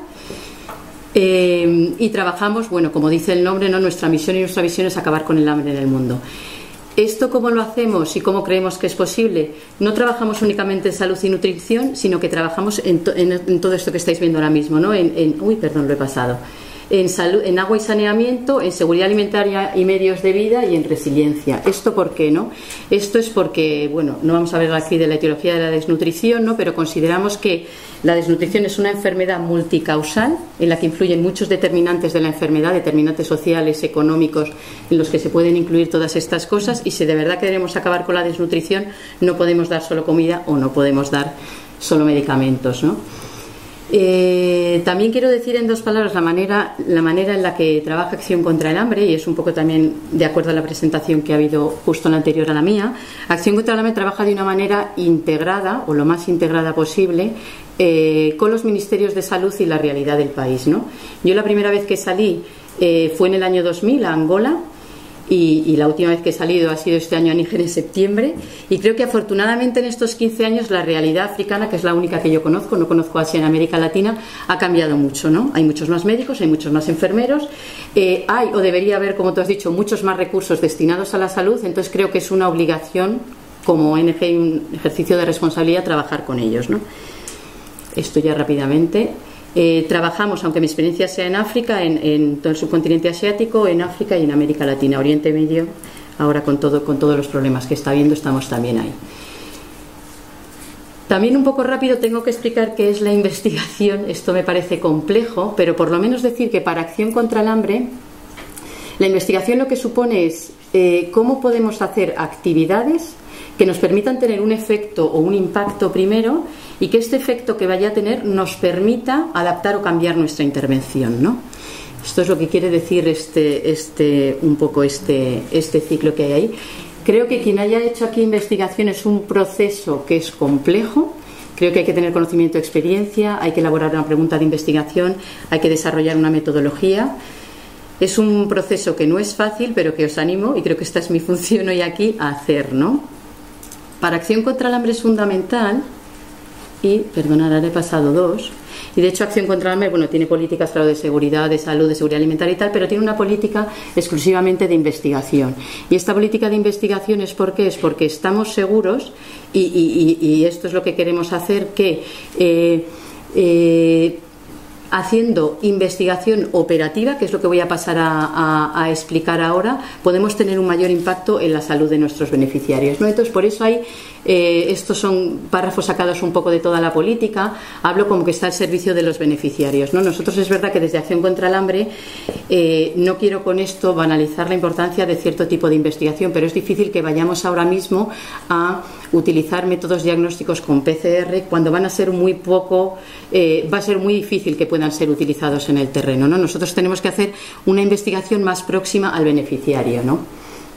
Y trabajamos, bueno, como dice el nombre, ¿no? Nuestra misión y nuestra visión es acabar con el hambre en el mundo. ¿Esto cómo lo hacemos y cómo creemos que es posible? No trabajamos únicamente en salud y nutrición, sino que trabajamos en todo esto que estáis viendo ahora mismo, ¿no? Uy, perdón, lo he pasado. En salud, en agua y saneamiento, en seguridad alimentaria y medios de vida y en resiliencia. ¿Esto por qué, no? Esto es porque, bueno, no vamos a hablar aquí de la etiología de la desnutrición, ¿no? Pero consideramos que la desnutrición es una enfermedad multicausal en la que influyen muchos determinantes de la enfermedad, determinantes sociales, económicos, en los que se pueden incluir todas estas cosas, y si de verdad queremos acabar con la desnutrición, no podemos dar solo comida o no podemos dar solo medicamentos, ¿no? También quiero decir en 2 palabras la manera en la que trabaja Acción contra el Hambre, y es un poco también de acuerdo a la presentación que ha habido justo la anterior a la mía. Acción contra el Hambre trabaja de una manera integrada, o lo más integrada posible, con los ministerios de salud y la realidad del país, ¿no? Yo la primera vez que salí fue en el año 2000 a Angola, y la última vez que he salido ha sido este año a Níger en septiembre, y creo que afortunadamente en estos 15 años la realidad africana, que es la única que yo conozco, no conozco Asia en América Latina, ha cambiado mucho, ¿no? Hay muchos más médicos, hay muchos más enfermeros, hay, o debería haber, como tú has dicho, muchos más recursos destinados a la salud. Entonces creo que es una obligación como ONG y un ejercicio de responsabilidad trabajar con ellos, ¿no? Esto ya rápidamente. Trabajamos, aunque mi experiencia sea en África, en todo el subcontinente asiático, en África y en América Latina, Oriente Medio. Ahora con todos los problemas que está habiendo, estamos también ahí. También un poco rápido tengo que explicar qué es la investigación. Esto me parece complejo, pero por lo menos decir que para Acción contra el Hambre, la investigación lo que supone es cómo podemos hacer actividades que nos permitan tener un efecto o un impacto primero, y que este efecto que vaya a tener nos permita adaptar o cambiar nuestra intervención, ¿no? Esto es lo que quiere decir un poco este ciclo que hay ahí. Creo que quien haya hecho aquí investigación es un proceso que es complejo. Creo que hay que tener conocimiento, experiencia, hay que elaborar una pregunta de investigación, hay que desarrollar una metodología. Es un proceso que no es fácil, pero que os animo, y creo que esta es mi función hoy aquí, a hacer, ¿no? Para Acción contra el Hambre es fundamental, y, perdonad, ahora he pasado 2, y de hecho Acción contra el Hambre, bueno, tiene políticas, claro, de seguridad, de salud, de seguridad alimentaria y tal, pero tiene una política exclusivamente de investigación. Y esta política de investigación es porque estamos seguros, y esto es lo que queremos hacer, que haciendo investigación operativa, que es lo que voy a pasar a explicar ahora, podemos tener un mayor impacto en la salud de nuestros beneficiarios, ¿no? Entonces, por eso hay estos son párrafos sacados un poco de toda la política. Hablo como que está al servicio de los beneficiarios, ¿no? Nosotros, es verdad que desde Acción contra el Hambre no quiero con esto banalizar la importancia de cierto tipo de investigación, pero es difícil que vayamos ahora mismo a utilizar métodos diagnósticos con PCR cuando van a ser muy poco, va a ser muy difícil que puedan ser utilizados en el terreno, ¿no? Nosotros tenemos que hacer una investigación más próxima al beneficiario, ¿no?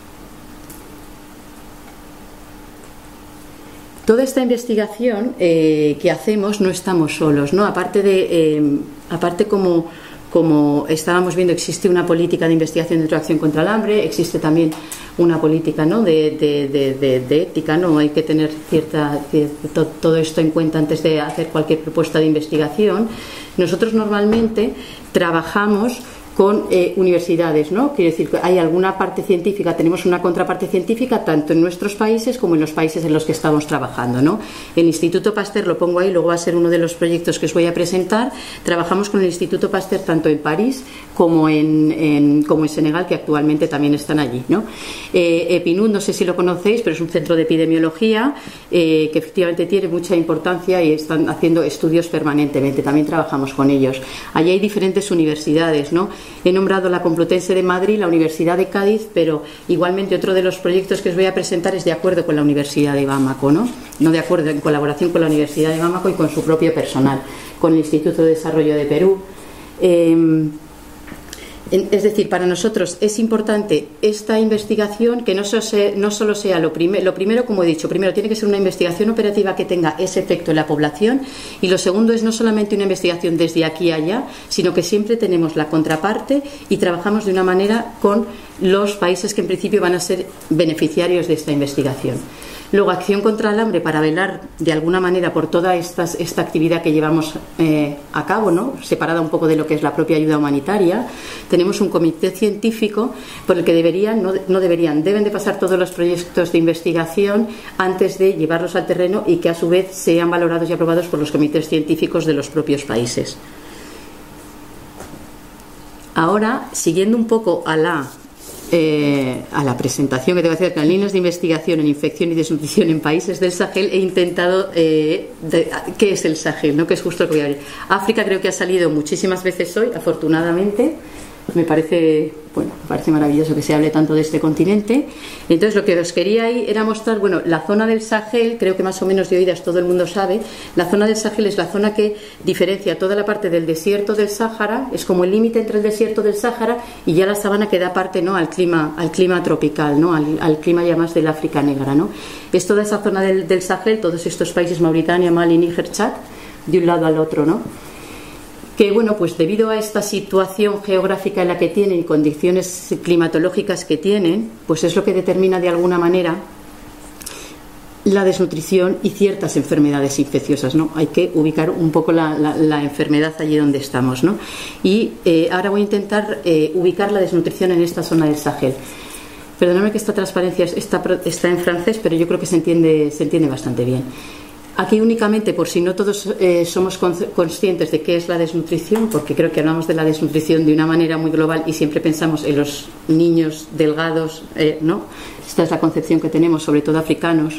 Toda esta investigación que hacemos no estamos solos, ¿no? Aparte como estábamos viendo, existe una política de investigación dentro de Acción contra el Hambre, existe también una política, ¿no?, de ética, ¿no? Hay que tener todo esto en cuenta antes de hacer cualquier propuesta de investigación. Nosotros normalmente trabajamos con universidades, ¿no? Quiero decir que hay alguna parte científica, tenemos una contraparte científica tanto en nuestros países como en los países en los que estamos trabajando, ¿no? El Instituto Pasteur lo pongo ahí, luego va a ser uno de los proyectos que os voy a presentar. Trabajamos con el Instituto Pasteur tanto en París como en Senegal, que actualmente también están allí, ¿no? EPINUD, no sé si lo conocéis, pero es un centro de epidemiología que efectivamente tiene mucha importancia y están haciendo estudios permanentemente. También trabajamos con ellos. Allí hay diferentes universidades, ¿no? He nombrado la Complutense de Madrid, la Universidad de Cádiz, pero igualmente otro de los proyectos que os voy a presentar es de acuerdo con la Universidad de Bamako, ¿no? No de acuerdo, en colaboración con la Universidad de Bamako y con su propio personal, con el Instituto de Desarrollo de Perú. Es decir, para nosotros es importante esta investigación que no solo sea lo primero, como he dicho, primero tiene que ser una investigación operativa que tenga ese efecto en la población, y lo segundo es no solamente una investigación desde aquí a allá, sino que siempre tenemos la contraparte y trabajamos de una manera con los países que en principio van a ser beneficiarios de esta investigación. Luego, acción contra el hambre para velar de alguna manera por toda esta actividad que llevamos a cabo, ¿no? Separada un poco de lo que es la propia ayuda humanitaria. Tenemos un comité científico por el que deben de pasar todos los proyectos de investigación antes de llevarlos al terreno y que a su vez sean valorados y aprobados por los comités científicos de los propios países. Ahora, siguiendo un poco a la presentación que te voy a hacer con líneas de investigación en infección y desnutrición en países del Sahel, he intentado ¿qué es el Sahel? ¿No? Que es justo lo que voy a ver. África creo que ha salido muchísimas veces hoy, afortunadamente. Me parece maravilloso que se hable tanto de este continente. Entonces, lo que os quería ahí era mostrar, la zona del Sahel, creo que más o menos de oídas todo el mundo sabe. La zona del Sahel es la zona que diferencia toda la parte del desierto del Sáhara, es como el límite entre el desierto del Sáhara y ya la sabana que da parte, ¿no?, al clima tropical, ¿no?, al clima ya más del África negra, ¿no? Es toda esa zona del Sahel, todos estos países, Mauritania, Mali, Níger, Chad, de un lado al otro, ¿no? Que pues debido a esta situación geográfica en la que tienen y condiciones climatológicas que tienen, pues es lo que determina de alguna manera la desnutrición y ciertas enfermedades infecciosas, ¿no? Hay que ubicar un poco la enfermedad allí donde estamos, ¿no? Y ahora voy a intentar ubicar la desnutrición en esta zona del Sahel. Perdóname que esta transparencia está en francés, pero yo creo que se entiende bastante bien. Aquí únicamente, por si no todos somos conscientes de qué es la desnutrición, porque creo que hablamos de la desnutrición de una manera muy global y siempre pensamos en los niños delgados, ¿no? Esta es la concepción que tenemos, sobre todo africanos,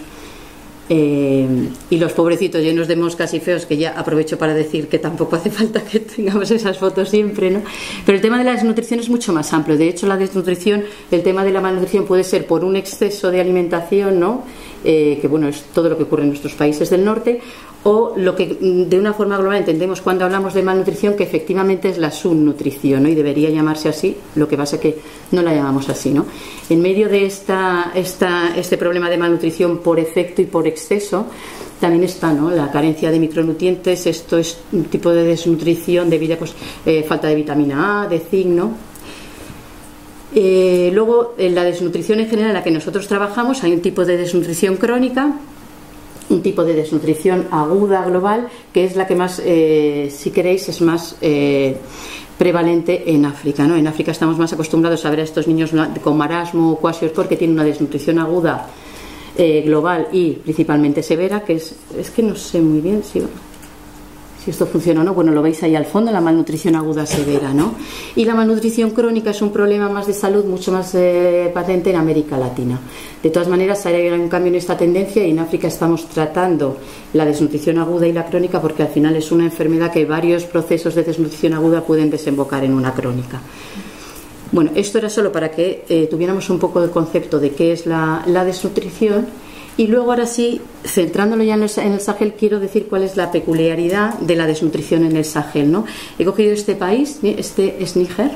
y los pobrecitos llenos de moscas y feos, que ya aprovecho para decir que tampoco hace falta que tengamos esas fotos siempre, ¿no? Pero el tema de la desnutrición es mucho más amplio. De hecho, la desnutrición, el tema de la malnutrición puede ser por un exceso de alimentación, ¿no?, que es todo lo que ocurre en nuestros países del norte, o lo que de una forma global entendemos cuando hablamos de malnutrición, que efectivamente es la subnutrición, ¿no?, y debería llamarse así, lo que pasa que no la llamamos así, ¿no? En medio de este problema de malnutrición por efecto y por exceso también está, ¿no?, la carencia de micronutrientes. Esto es un tipo de desnutrición debido a falta de vitamina A, de zinc, ¿no? Luego, en la desnutrición en general en la que nosotros trabajamos hay un tipo de desnutrición crónica, un tipo de desnutrición aguda global, que es la que más, si queréis, es más prevalente en África, ¿no? En África estamos más acostumbrados a ver a estos niños con marasmo o kwashiorkor, que tienen una desnutrición aguda global y principalmente severa, que es que no sé muy bien si esto funciona o no. Lo veis ahí al fondo, la malnutrición aguda severa, ¿no? Y la malnutrición crónica es un problema más de salud mucho más patente en América Latina. De todas maneras, hay un cambio en esta tendencia, y en África estamos tratando la desnutrición aguda y la crónica, porque al final es una enfermedad que varios procesos de desnutrición aguda pueden desembocar en una crónica. Esto era solo para que tuviéramos un poco de concepto de qué es la desnutrición. Y luego, ahora sí, centrándolo ya en el Sahel, quiero decir cuál es la peculiaridad de la desnutrición en el Sahel, ¿no? He cogido este país, este es Níger,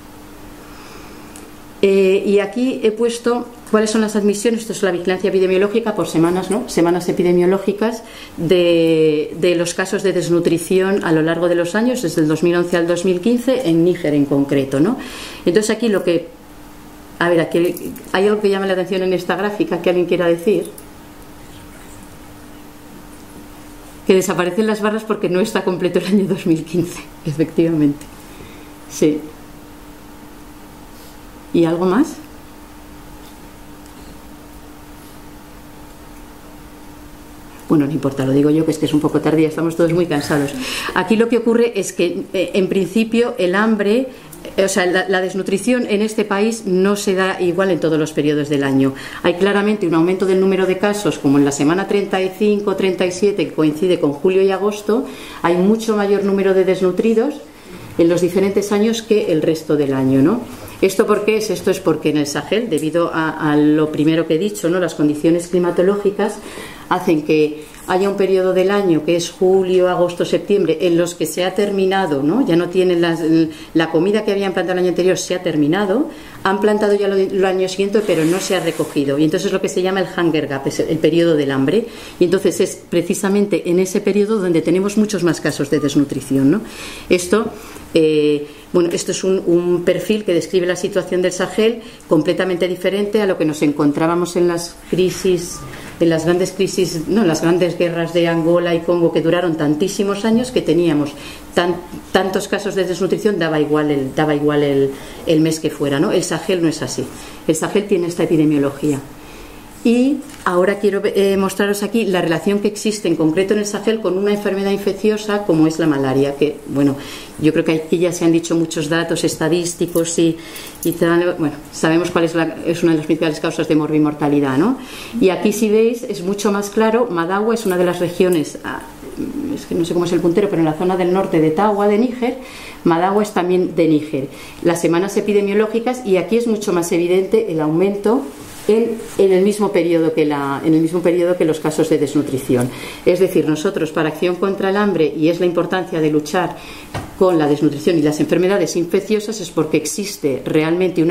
y aquí he puesto cuáles son las admisiones. Esto es la vigilancia epidemiológica por semanas, ¿no?, semanas epidemiológicas de los casos de desnutrición a lo largo de los años, desde el 2011 al 2015, en Níger en concreto, ¿no? Entonces, aquí aquí hay algo que llama la atención en esta gráfica, que alguien quiera decir. Que desaparecen las barras porque no está completo el año 2015, efectivamente. Sí. ¿Y algo más? No importa, lo digo yo, que es un poco tardía, estamos todos muy cansados. Aquí lo que ocurre es que, en principio, el hambre, la desnutrición en este país no se da igual en todos los periodos del año. Hay claramente un aumento del número de casos, como en la semana 35 o 37, que coincide con julio y agosto. Hay mucho mayor número de desnutridos en los diferentes años que el resto del año, ¿no? ¿Esto por qué es? Esto es porque en el Sahel, debido a lo primero que he dicho, ¿no?, las condiciones climatológicas hacen que haya un periodo del año que es julio, agosto, septiembre, en los que se ha terminado, ¿no? Ya no tienen la comida que habían plantado el año anterior, se ha terminado, han plantado ya el año siguiente, pero no se ha recogido. Y entonces es lo que se llama el hunger gap, es el periodo del hambre. Y entonces es precisamente en ese periodo donde tenemos muchos más casos de desnutrición, ¿no? Esto es un perfil que describe la situación del Sahel completamente diferente a lo que nos encontrábamos en las crisis, en las grandes guerras de Angola y Congo, que duraron tantísimos años, que teníamos tantos casos de desnutrición, daba igual el mes que fuera, ¿no? El Sahel no es así. El Sahel tiene esta epidemiología. Y ahora quiero mostraros aquí la relación que existe en concreto en el Sahel con una enfermedad infecciosa como es la malaria, que bueno, yo creo que aquí ya se han dicho muchos datos estadísticos y tal. Bueno, sabemos cuál es una de las principales causas de morbimortalidad, ¿no? Y aquí, si veis, es mucho más claro. Madawa es una de las regiones, es que no sé cómo es el puntero, pero en la zona del norte de Tawa, de Níger. Madawa es también de Níger. Las semanas epidemiológicas, y aquí es mucho más evidente el aumento en el mismo periodo que los casos de desnutrición. Es decir, nosotros, para acción contra el hambre, y es la importancia de luchar con la desnutrición y las enfermedades infecciosas, es porque existe realmente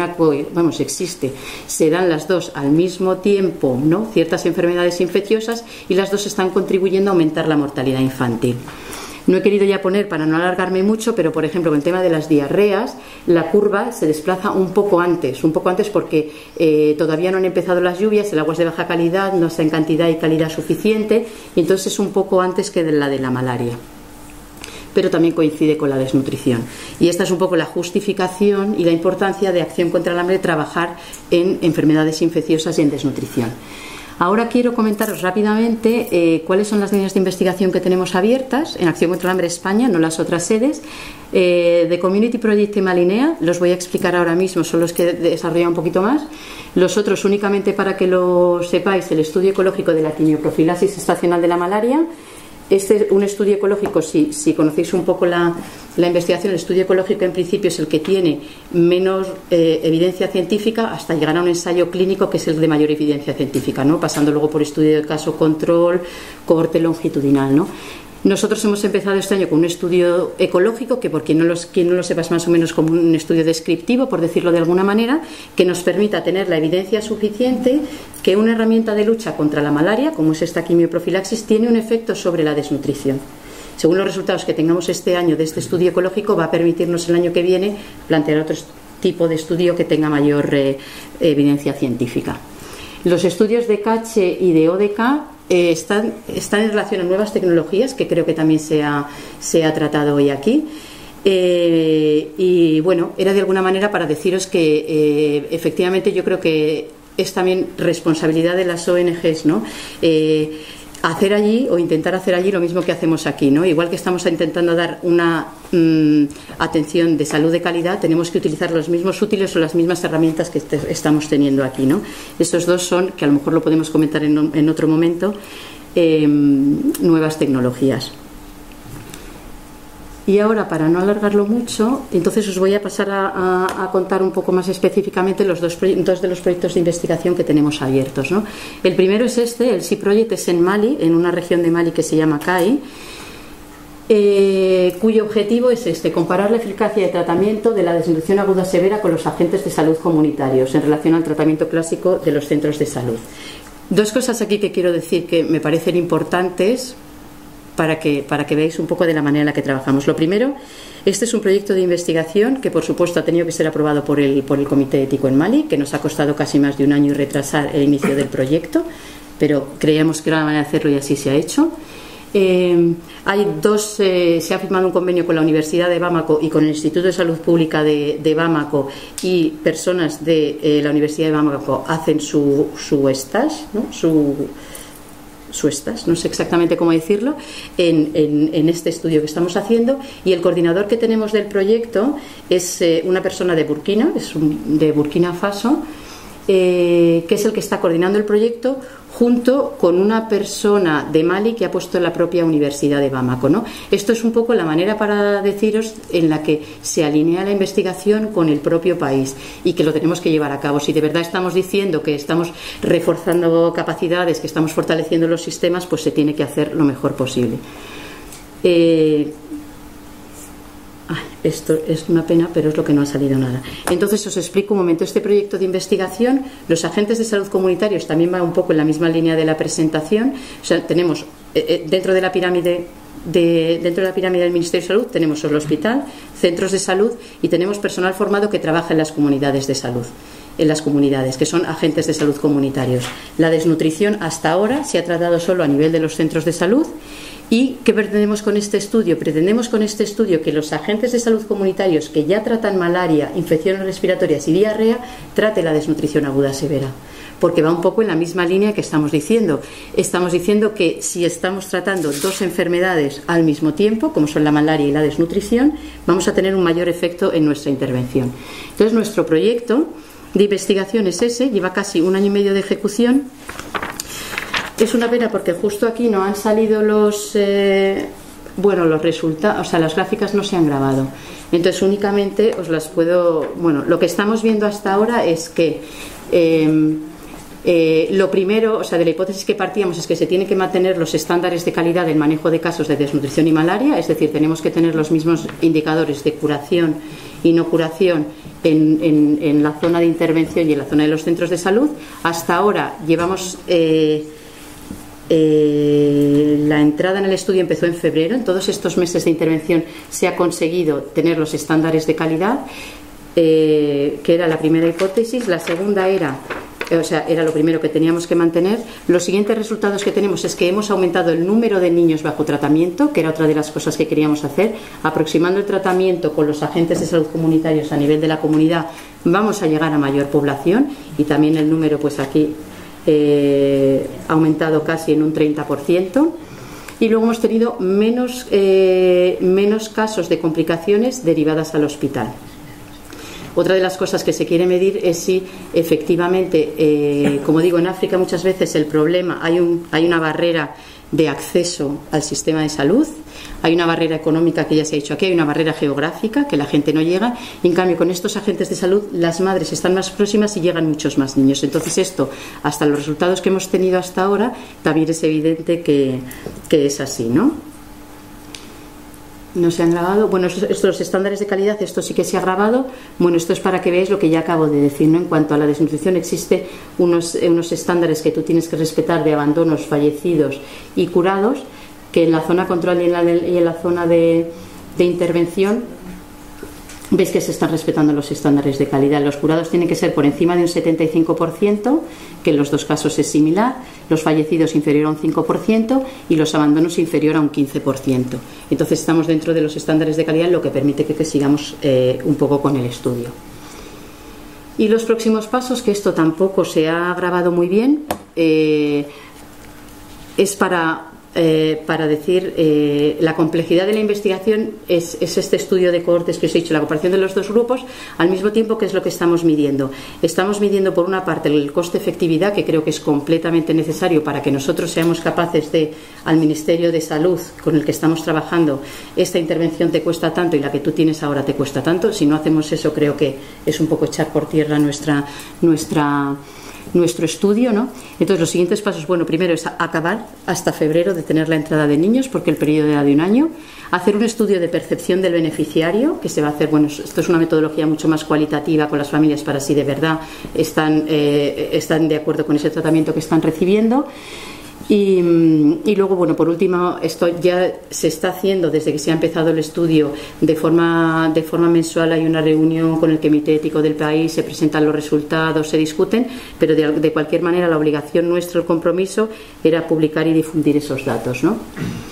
se dan las dos al mismo tiempo, ¿no? Ciertas enfermedades infecciosas, y las dos están contribuyendo a aumentar la mortalidad infantil. No he querido ya poner, para no alargarme mucho, pero por ejemplo con el tema de las diarreas, la curva se desplaza un poco antes porque todavía no han empezado las lluvias, el agua es de baja calidad, no está en cantidad y calidad suficiente, y entonces es un poco antes que la de la malaria. Pero también coincide con la desnutrición. Y esta es un poco la justificación y la importancia de acción contra el hambre, trabajar en enfermedades infecciosas y en desnutrición. Ahora quiero comentaros rápidamente cuáles son las líneas de investigación que tenemos abiertas en Acción contra el Hambre España, no las otras sedes. The Community Project y Malinea, los voy a explicar ahora mismo, son los que he desarrollado un poquito más. Los otros, únicamente para que lo sepáis, el estudio ecológico de la quimioprofilaxis estacional de la malaria. Este es un estudio ecológico, si conocéis un poco la investigación, el estudio ecológico en principio es el que tiene menos evidencia científica, hasta llegar a un ensayo clínico que es el de mayor evidencia científica, ¿no? Pasando luego por estudio de caso control, cohorte longitudinal, ¿no? Nosotros hemos empezado este año con un estudio ecológico, que por quien no lo sepa es más o menos como un estudio descriptivo, por decirlo de alguna manera, que nos permita tener la evidencia suficiente que una herramienta de lucha contra la malaria, como es esta quimioprofilaxis, tiene un efecto sobre la desnutrición. Según los resultados que tengamos este año de este estudio ecológico, va a permitirnos el año que viene plantear otro tipo de estudio que tenga mayor evidencia científica. Los estudios de CACHE y de ODK están en relación a nuevas tecnologías, que creo que también se ha tratado hoy aquí. Y bueno, era de alguna manera para deciros que efectivamente yo creo que es también responsabilidad de las ONGs, ¿no? Hacer allí o intentar hacer allí lo mismo que hacemos aquí, ¿no? Igual que estamos intentando dar una atención de salud de calidad, tenemos que utilizar los mismos útiles o las mismas herramientas que estamos teniendo aquí, ¿no? Estos dos son, que a lo mejor lo podemos comentar en otro momento, nuevas tecnologías. Y ahora, para no alargarlo mucho, entonces os voy a pasar a contar un poco más específicamente dos de los proyectos de investigación que tenemos abiertos, ¿no? El primero es el Sea Project, es en Mali, en una región de Mali que se llama CAI, cuyo objetivo es comparar la eficacia de tratamiento de la desnutrición aguda severa con los agentes de salud comunitarios en relación al tratamiento clásico de los centros de salud. Dos cosas aquí que quiero decir que me parecen importantes para que veáis un poco de la manera en la que trabajamos. Lo primero, este es un proyecto de investigación que por supuesto ha tenido que ser aprobado por el Comité Ético en Mali, que nos ha costado casi más de un año y retrasar el inicio del proyecto, pero creíamos que era la manera de hacerlo y así se ha hecho. Se ha firmado un convenio con la Universidad de Bamako y con el Instituto de Salud Pública de Bamako, y personas de la Universidad de Bamako hacen su stage, ¿no? No sé exactamente cómo decirlo, en este estudio que estamos haciendo, y el coordinador que tenemos del proyecto es una persona de Burkina Faso, que es el que está coordinando el proyecto, junto con una persona de Mali que ha puesto en la propia Universidad de Bamako, ¿no? Esto es un poco la manera para deciros en la que se alinea la investigación con el propio país y que lo tenemos que llevar a cabo. Si de verdad estamos diciendo que estamos reforzando capacidades, que estamos fortaleciendo los sistemas, pues se tiene que hacer lo mejor posible. Esto es una pena, pero es lo que no ha salido nada. Entonces os explico un momento este proyecto de investigación. Los agentes de salud comunitarios también va un poco en la misma línea de la presentación. O sea, tenemos dentro de la pirámide del Ministerio de Salud tenemos el hospital, centros de salud y tenemos personal formado que trabaja en las comunidades de salud, en las comunidades, que son agentes de salud comunitarios. La desnutrición hasta ahora se ha tratado solo a nivel de los centros de salud. ¿Y qué pretendemos con este estudio? Pretendemos con este estudio que los agentes de salud comunitarios que ya tratan malaria, infecciones respiratorias y diarrea, trate la desnutrición aguda severa. Porque va un poco en la misma línea que estamos diciendo. Estamos diciendo que si estamos tratando dos enfermedades al mismo tiempo, como son la malaria y la desnutrición, vamos a tener un mayor efecto en nuestra intervención. Entonces, nuestro proyecto de investigación es ese, lleva casi 1 año y medio de ejecución. Es una pena porque justo aquí no han salido los resultados, o sea, las gráficas no se han grabado. Entonces únicamente os las puedo... Bueno, lo que estamos viendo hasta ahora es que lo primero, o sea, de la hipótesis que partíamos es que se tienen que mantener los estándares de calidad del manejo de casos de desnutrición y malaria, es decir, tenemos que tener los mismos indicadores de curación y no curación en la zona de intervención y en la zona de los centros de salud. Hasta ahora llevamos... la entrada en el estudio empezó en febrero. En todos estos meses de intervención se ha conseguido tener los estándares de calidad, que era la primera hipótesis. La segunda era lo primero que teníamos que mantener. Los siguientes resultados que tenemos es que hemos aumentado el número de niños bajo tratamiento, que era otra de las cosas que queríamos hacer. Aproximando el tratamiento con los agentes de salud comunitarios a nivel de la comunidad, vamos a llegar a mayor población, y también el número, pues aquí ha aumentado casi en un 30%, y luego hemos tenido menos casos de complicaciones derivadas al hospital. Otra de las cosas que se quiere medir es si efectivamente, como digo, en África muchas veces el problema, hay una barrera de acceso al sistema de salud, hay una barrera económica que ya se ha dicho aquí, hay una barrera geográfica que la gente no llega, y en cambio con estos agentes de salud las madres están más próximas y llegan muchos más niños. Entonces esto, hasta los resultados que hemos tenido hasta ahora, también es evidente que es así, ¿no? No se han grabado. Bueno, estos estándares de calidad, esto sí que se ha grabado. Bueno, esto es para que veáis lo que ya acabo de decir, ¿no? En cuanto a la desnutrición, existe unos estándares que tú tienes que respetar de abandonos, fallecidos y curados, que en la zona control y en la zona de intervención ves que se están respetando los estándares de calidad. Los curados tienen que ser por encima de un 75%, que en los dos casos es similar, los fallecidos inferior a un 5% y los abandonos inferior a un 15%. Entonces estamos dentro de los estándares de calidad, lo que permite que sigamos un poco con el estudio. Y los próximos pasos, que esto tampoco se ha grabado muy bien, es para decir la complejidad de la investigación es este estudio de cohortes que os he dicho, la comparación de los dos grupos, al mismo tiempo que es lo que estamos midiendo. Estamos midiendo por una parte el coste-efectividad, que creo que es completamente necesario para que nosotros seamos capaces de, al Ministerio de Salud con el que estamos trabajando, esta intervención te cuesta tanto y la que tú tienes ahora te cuesta tanto. Si no hacemos eso, creo que es un poco echar por tierra nuestro estudio, ¿no? Entonces los siguientes pasos, bueno, primero es acabar hasta febrero de tener la entrada de niños, porque el periodo era de 1 año, hacer un estudio de percepción del beneficiario, que se va a hacer, bueno, esto es una metodología mucho más cualitativa con las familias para si de verdad están de acuerdo con ese tratamiento que están recibiendo. Y luego, bueno, por último, esto ya se está haciendo desde que se ha empezado el estudio de forma mensual. Hay una reunión con el Comité Ético del país, se presentan los resultados, se discuten, pero de cualquier manera la obligación nuestra, el compromiso, era publicar y difundir esos datos, ¿no?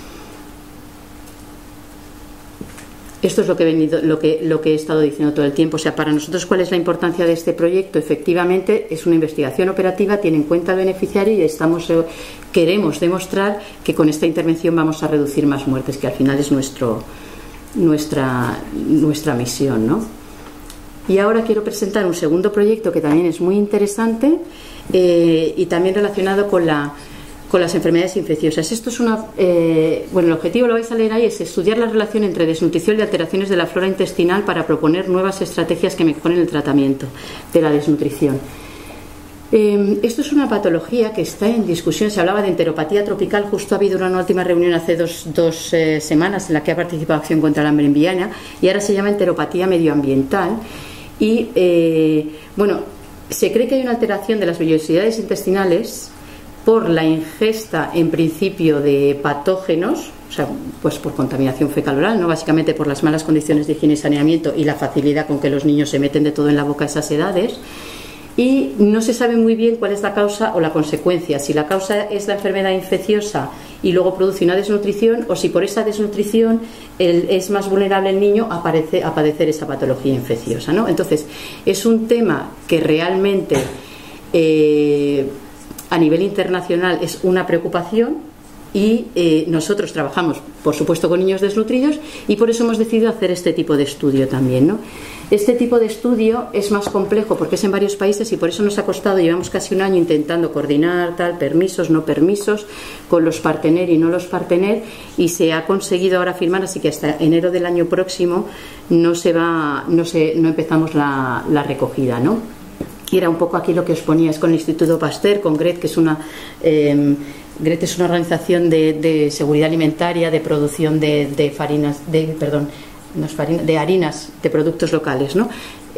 Esto es lo que he estado diciendo todo el tiempo. O sea, para nosotros, ¿cuál es la importancia de este proyecto? Efectivamente, es una investigación operativa, tiene en cuenta al beneficiario y queremos demostrar que con esta intervención vamos a reducir más muertes, que al final es nuestra misión, ¿no? Y ahora quiero presentar un segundo proyecto que también es muy interesante y también relacionado con las enfermedades infecciosas. Esto es el objetivo, lo vais a leer ahí, es estudiar la relación entre desnutrición y alteraciones de la flora intestinal para proponer nuevas estrategias que mejoren el tratamiento de la desnutrición. Esto es una patología que está en discusión. Se hablaba de enteropatía tropical. Justo ha habido una última reunión hace dos semanas en la que ha participado Acción contra la Hambre en Viana, y ahora se llama enteropatía medioambiental. Y se cree que hay una alteración de las vellosidades intestinales por la ingesta, en principio, de patógenos, o sea, pues por contaminación fecal-oral, ¿no? Básicamente por las malas condiciones de higiene y saneamiento y la facilidad con que los niños se meten de todo en la boca a esas edades. Y no se sabe muy bien cuál es la causa o la consecuencia, si la causa es la enfermedad infecciosa y luego produce una desnutrición, o si por esa desnutrición es más vulnerable el niño a padecer esa patología infecciosa, ¿no? Entonces, es un tema que realmente a nivel internacional es una preocupación. Y nosotros trabajamos, por supuesto, con niños desnutridos, y por eso hemos decidido hacer este tipo de estudio también, ¿no? Este tipo de estudio es más complejo porque es en varios países y por eso nos ha costado, llevamos casi un año intentando coordinar permisos, no permisos, con los partener y no los partener, y se ha conseguido ahora firmar, así que hasta enero del año próximo no empezamos la recogida, ¿no? Y era un poco aquí lo que os ponía, es con el Instituto Pasteur, con GRET, que es una organización de seguridad alimentaria, de producción de harinas, de productos locales, ¿no?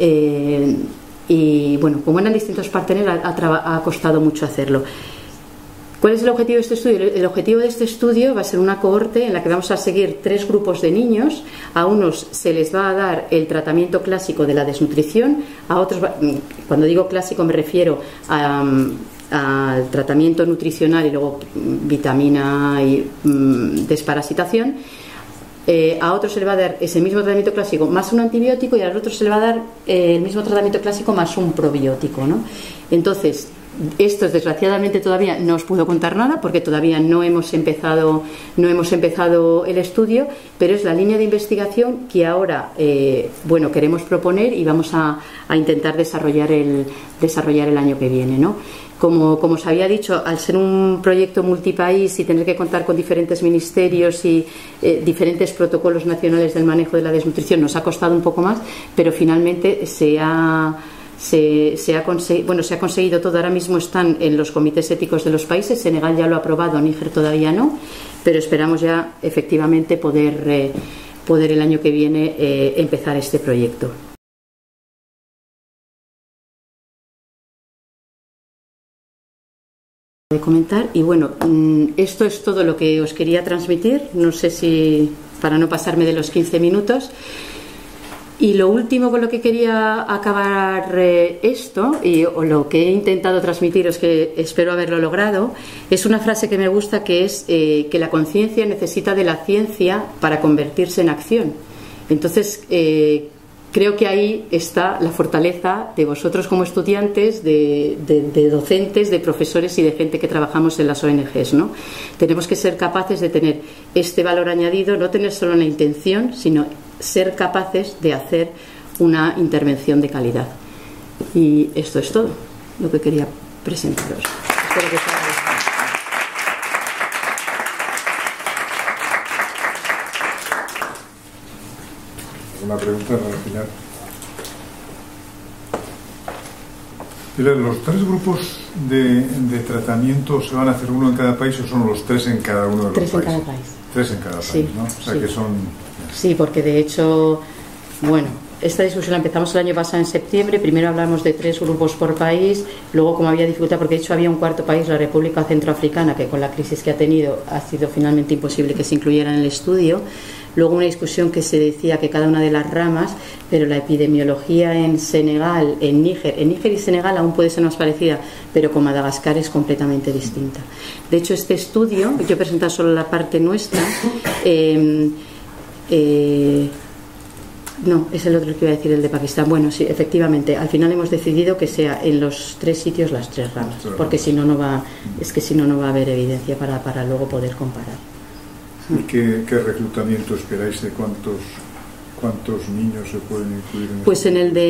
Y bueno, como eran distintos parteneros, ha costado mucho hacerlo. ¿Cuál es el objetivo de este estudio? El objetivo de este estudio va a ser una cohorte en la que vamos a seguir 3 grupos de niños. A unos se les va a dar el tratamiento clásico de la desnutrición, a otros, cuando digo clásico me refiero al tratamiento nutricional y luego vitamina y desparasitación. A otros se le va a dar ese mismo tratamiento clásico más un antibiótico, y al otro se le va a dar el mismo tratamiento clásico más un probiótico, ¿no? Entonces, estos desgraciadamente todavía no os puedo contar nada porque todavía no hemos empezado el estudio, pero es la línea de investigación que ahora queremos proponer y vamos a intentar desarrollar el año que viene, ¿no? Como os había dicho, al ser un proyecto multipaís y tener que contar con diferentes ministerios y diferentes protocolos nacionales del manejo de la desnutrición, nos ha costado un poco más, pero finalmente se ha conseguido todo. Ahora mismo están en los comités éticos de los países. Senegal ya lo ha aprobado, Níger todavía no, pero esperamos ya efectivamente poder el año que viene empezar este proyecto. De comentar, y bueno, esto es todo lo que os quería transmitir, no sé si para no pasarme de los 15 minutos. Y lo último con lo que quería acabar o lo que he intentado transmitiros, que espero haberlo logrado, es una frase que me gusta, que es que la conciencia necesita de la ciencia para convertirse en acción. Entonces, creo que ahí está la fortaleza de vosotros como estudiantes, de docentes, de profesores y de gente que trabajamos en las ONGs, ¿no? Tenemos que ser capaces de tener este valor añadido, no tener solo una intención, sino ser capaces de hacer una intervención de calidad. Y esto es todo lo que quería presentaros. Espero que os haya gustado. Una pregunta al final. Pilar, ¿los 3 grupos de tratamiento se van a hacer uno en cada país o son los 3 en cada uno de los países? 3 en cada país. 3 en cada país, Sí, ¿no? O sea, sí. que son... Sí, porque de hecho, bueno, esta discusión la empezamos el año pasado en septiembre. Primero hablamos de 3 grupos por país, luego, como había dificultad, porque de hecho había un cuarto país, la República Centroafricana, que con la crisis que ha tenido ha sido finalmente imposible que se incluyera en el estudio. Luego una discusión que se decía que cada una de las ramas, pero la epidemiología en Senegal, en Níger y Senegal aún puede ser más parecida, pero con Madagascar es completamente distinta. De hecho, este estudio, yo he presentado solo la parte nuestra, no, es el otro que iba a decir, el de Pakistán. Bueno, sí, efectivamente, al final hemos decidido que sea en los 3 sitios las 3 ramas, porque si no, no va a haber evidencia para luego poder comparar. ¿Y qué reclutamiento esperáis? ¿De ¿Cuántos niños se pueden incluir en Pues en el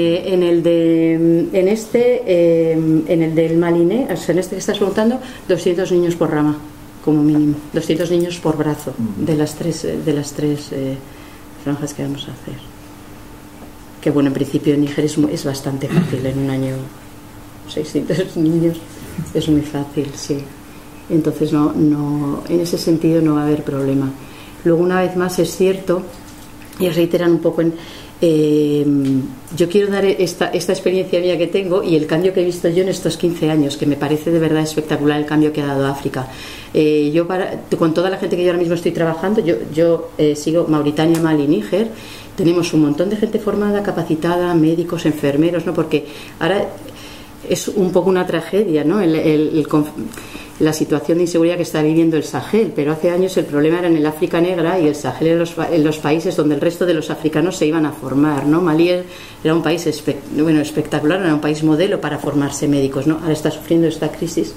del Maliné, o sea, en este que estás preguntando, 200 niños por rama, como mínimo, 200 niños por brazo, de las tres franjas que vamos a hacer. Que bueno, en principio en Níger es bastante fácil, en un año 600 niños es muy fácil, sí. Entonces no, en ese sentido no va a haber problema. Luego, una vez más, es cierto, y reiteran un poco yo quiero dar esta experiencia mía que tengo y el cambio que he visto yo en estos 15 años, que me parece de verdad espectacular el cambio que ha dado África. Con toda la gente que yo ahora mismo estoy trabajando, yo sigo Mauritania, Mali, Níger. Tenemos un montón de gente formada, capacitada, médicos, enfermeros, ¿no? Porque ahora es un poco una tragedia, ¿no? La situación de inseguridad que está viviendo el Sahel, pero hace años el problema era en el África negra y el Sahel en los países donde el resto de los africanos se iban a formar, ¿no? Malí era un país espectacular, era un país modelo para formarse médicos, ¿no? Ahora está sufriendo esta crisis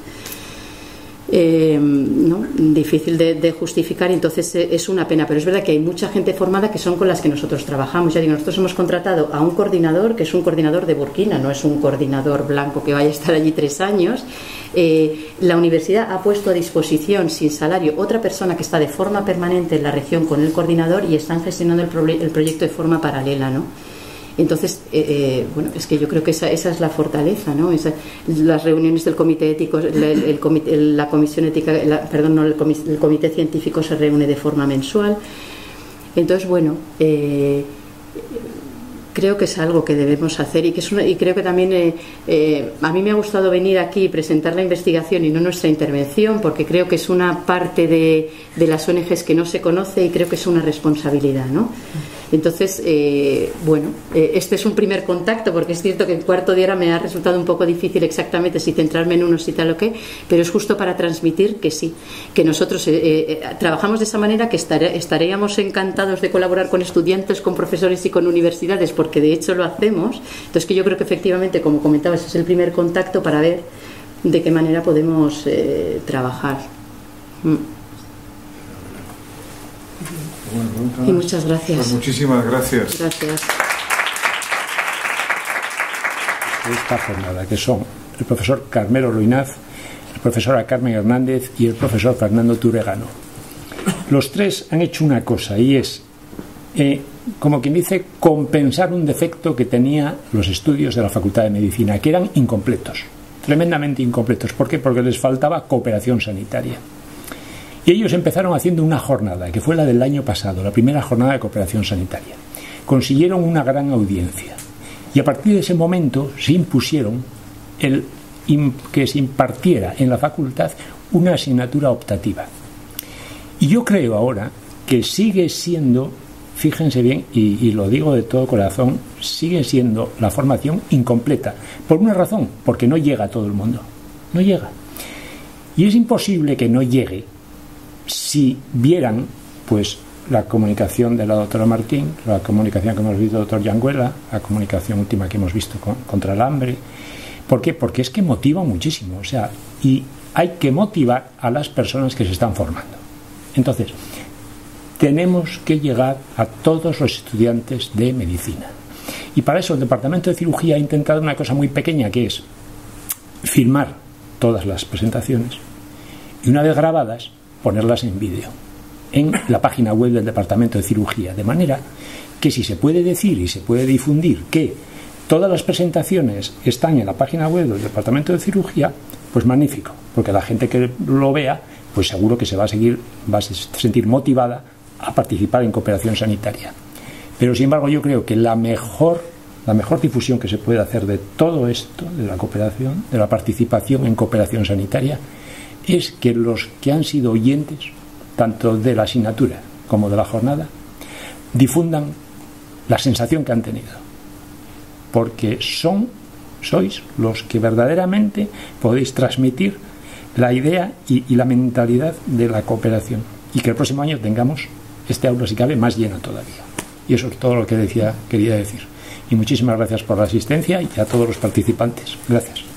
¿no? Difícil de justificar, y entonces es una pena, pero es verdad que hay mucha gente formada que son con las que nosotros trabajamos. Ya digo, nosotros hemos contratado a un coordinador que es un coordinador de Burkina, no es un coordinador blanco que vaya a estar allí 3 años. La universidad ha puesto a disposición sin salario otra persona que está de forma permanente en la región con el coordinador y están gestionando el proyecto de forma paralela, ¿no? Entonces, bueno, es que yo creo que esa es la fortaleza, ¿no? Las reuniones del comité ético, la comisión ética, el comité científico se reúne de forma mensual. Entonces, bueno, creo que es algo que debemos hacer y creo que también a mí me ha gustado venir aquí y presentar la investigación y no nuestra intervención, porque creo que es una parte de las ONGs que no se conoce y creo que es una responsabilidad, ¿no? Entonces, bueno, este es un primer contacto, porque es cierto que el cuarto de hora me ha resultado un poco difícil exactamente si centrarme en uno, si tal o qué, pero es justo para transmitir que sí, que nosotros trabajamos de esa manera, que estaríamos encantados de colaborar con estudiantes, con profesores y con universidades, porque de hecho lo hacemos. Entonces, que yo creo que efectivamente, como comentabas, es el primer contacto para ver de qué manera podemos trabajar. Bueno, y muchas gracias. Pues muchísimas gracias. Gracias. Esta jornada, que son el profesor Carmelo Ruinaz, la profesora Carmen Hernández y el profesor Fernando Turegano. Los tres han hecho una cosa, y es, como quien dice, compensar un defecto que tenía los estudios de la Facultad de Medicina, que eran incompletos, tremendamente incompletos. ¿Por qué? Porque les faltaba cooperación sanitaria. Y ellos empezaron haciendo una jornada, que fue la del año pasado, la primera jornada de cooperación sanitaria. Consiguieron una gran audiencia. Y a partir de ese momento se impusieron que se impartiera en la facultad una asignatura optativa. Y yo creo ahora que sigue siendo, fíjense bien, y lo digo de todo corazón, sigue siendo la formación incompleta. Por una razón, porque no llega a todo el mundo. No llega. Y es imposible que no llegue si vieran, pues, la comunicación de la doctora Martín, la comunicación que hemos visto del doctor Yanguela, la comunicación última que hemos visto contra el hambre. ¿Por qué? Porque es que motiva muchísimo, o sea, y hay que motivar a las personas que se están formando. Entonces, tenemos que llegar a todos los estudiantes de medicina. Y para eso el Departamento de Cirugía ha intentado una cosa muy pequeña, que es filmar todas las presentaciones y, una vez grabadas, ponerlas en vídeo en la página web del Departamento de Cirugía, de manera que si se puede decir y se puede difundir que todas las presentaciones están en la página web del Departamento de Cirugía, pues magnífico, porque la gente que lo vea, pues seguro que va a sentir motivada a participar en cooperación sanitaria. Pero sin embargo yo creo que la mejor difusión que se puede hacer de todo esto, de la cooperación, de la participación en cooperación sanitaria, es que los que han sido oyentes, tanto de la asignatura como de la jornada, difundan la sensación que han tenido. Porque sois los que verdaderamente podéis transmitir la idea y la mentalidad de la cooperación. Y que el próximo año tengamos este aula, si cabe, más lleno todavía. Y eso es todo lo que quería decir. Y muchísimas gracias por la asistencia y a todos los participantes. Gracias.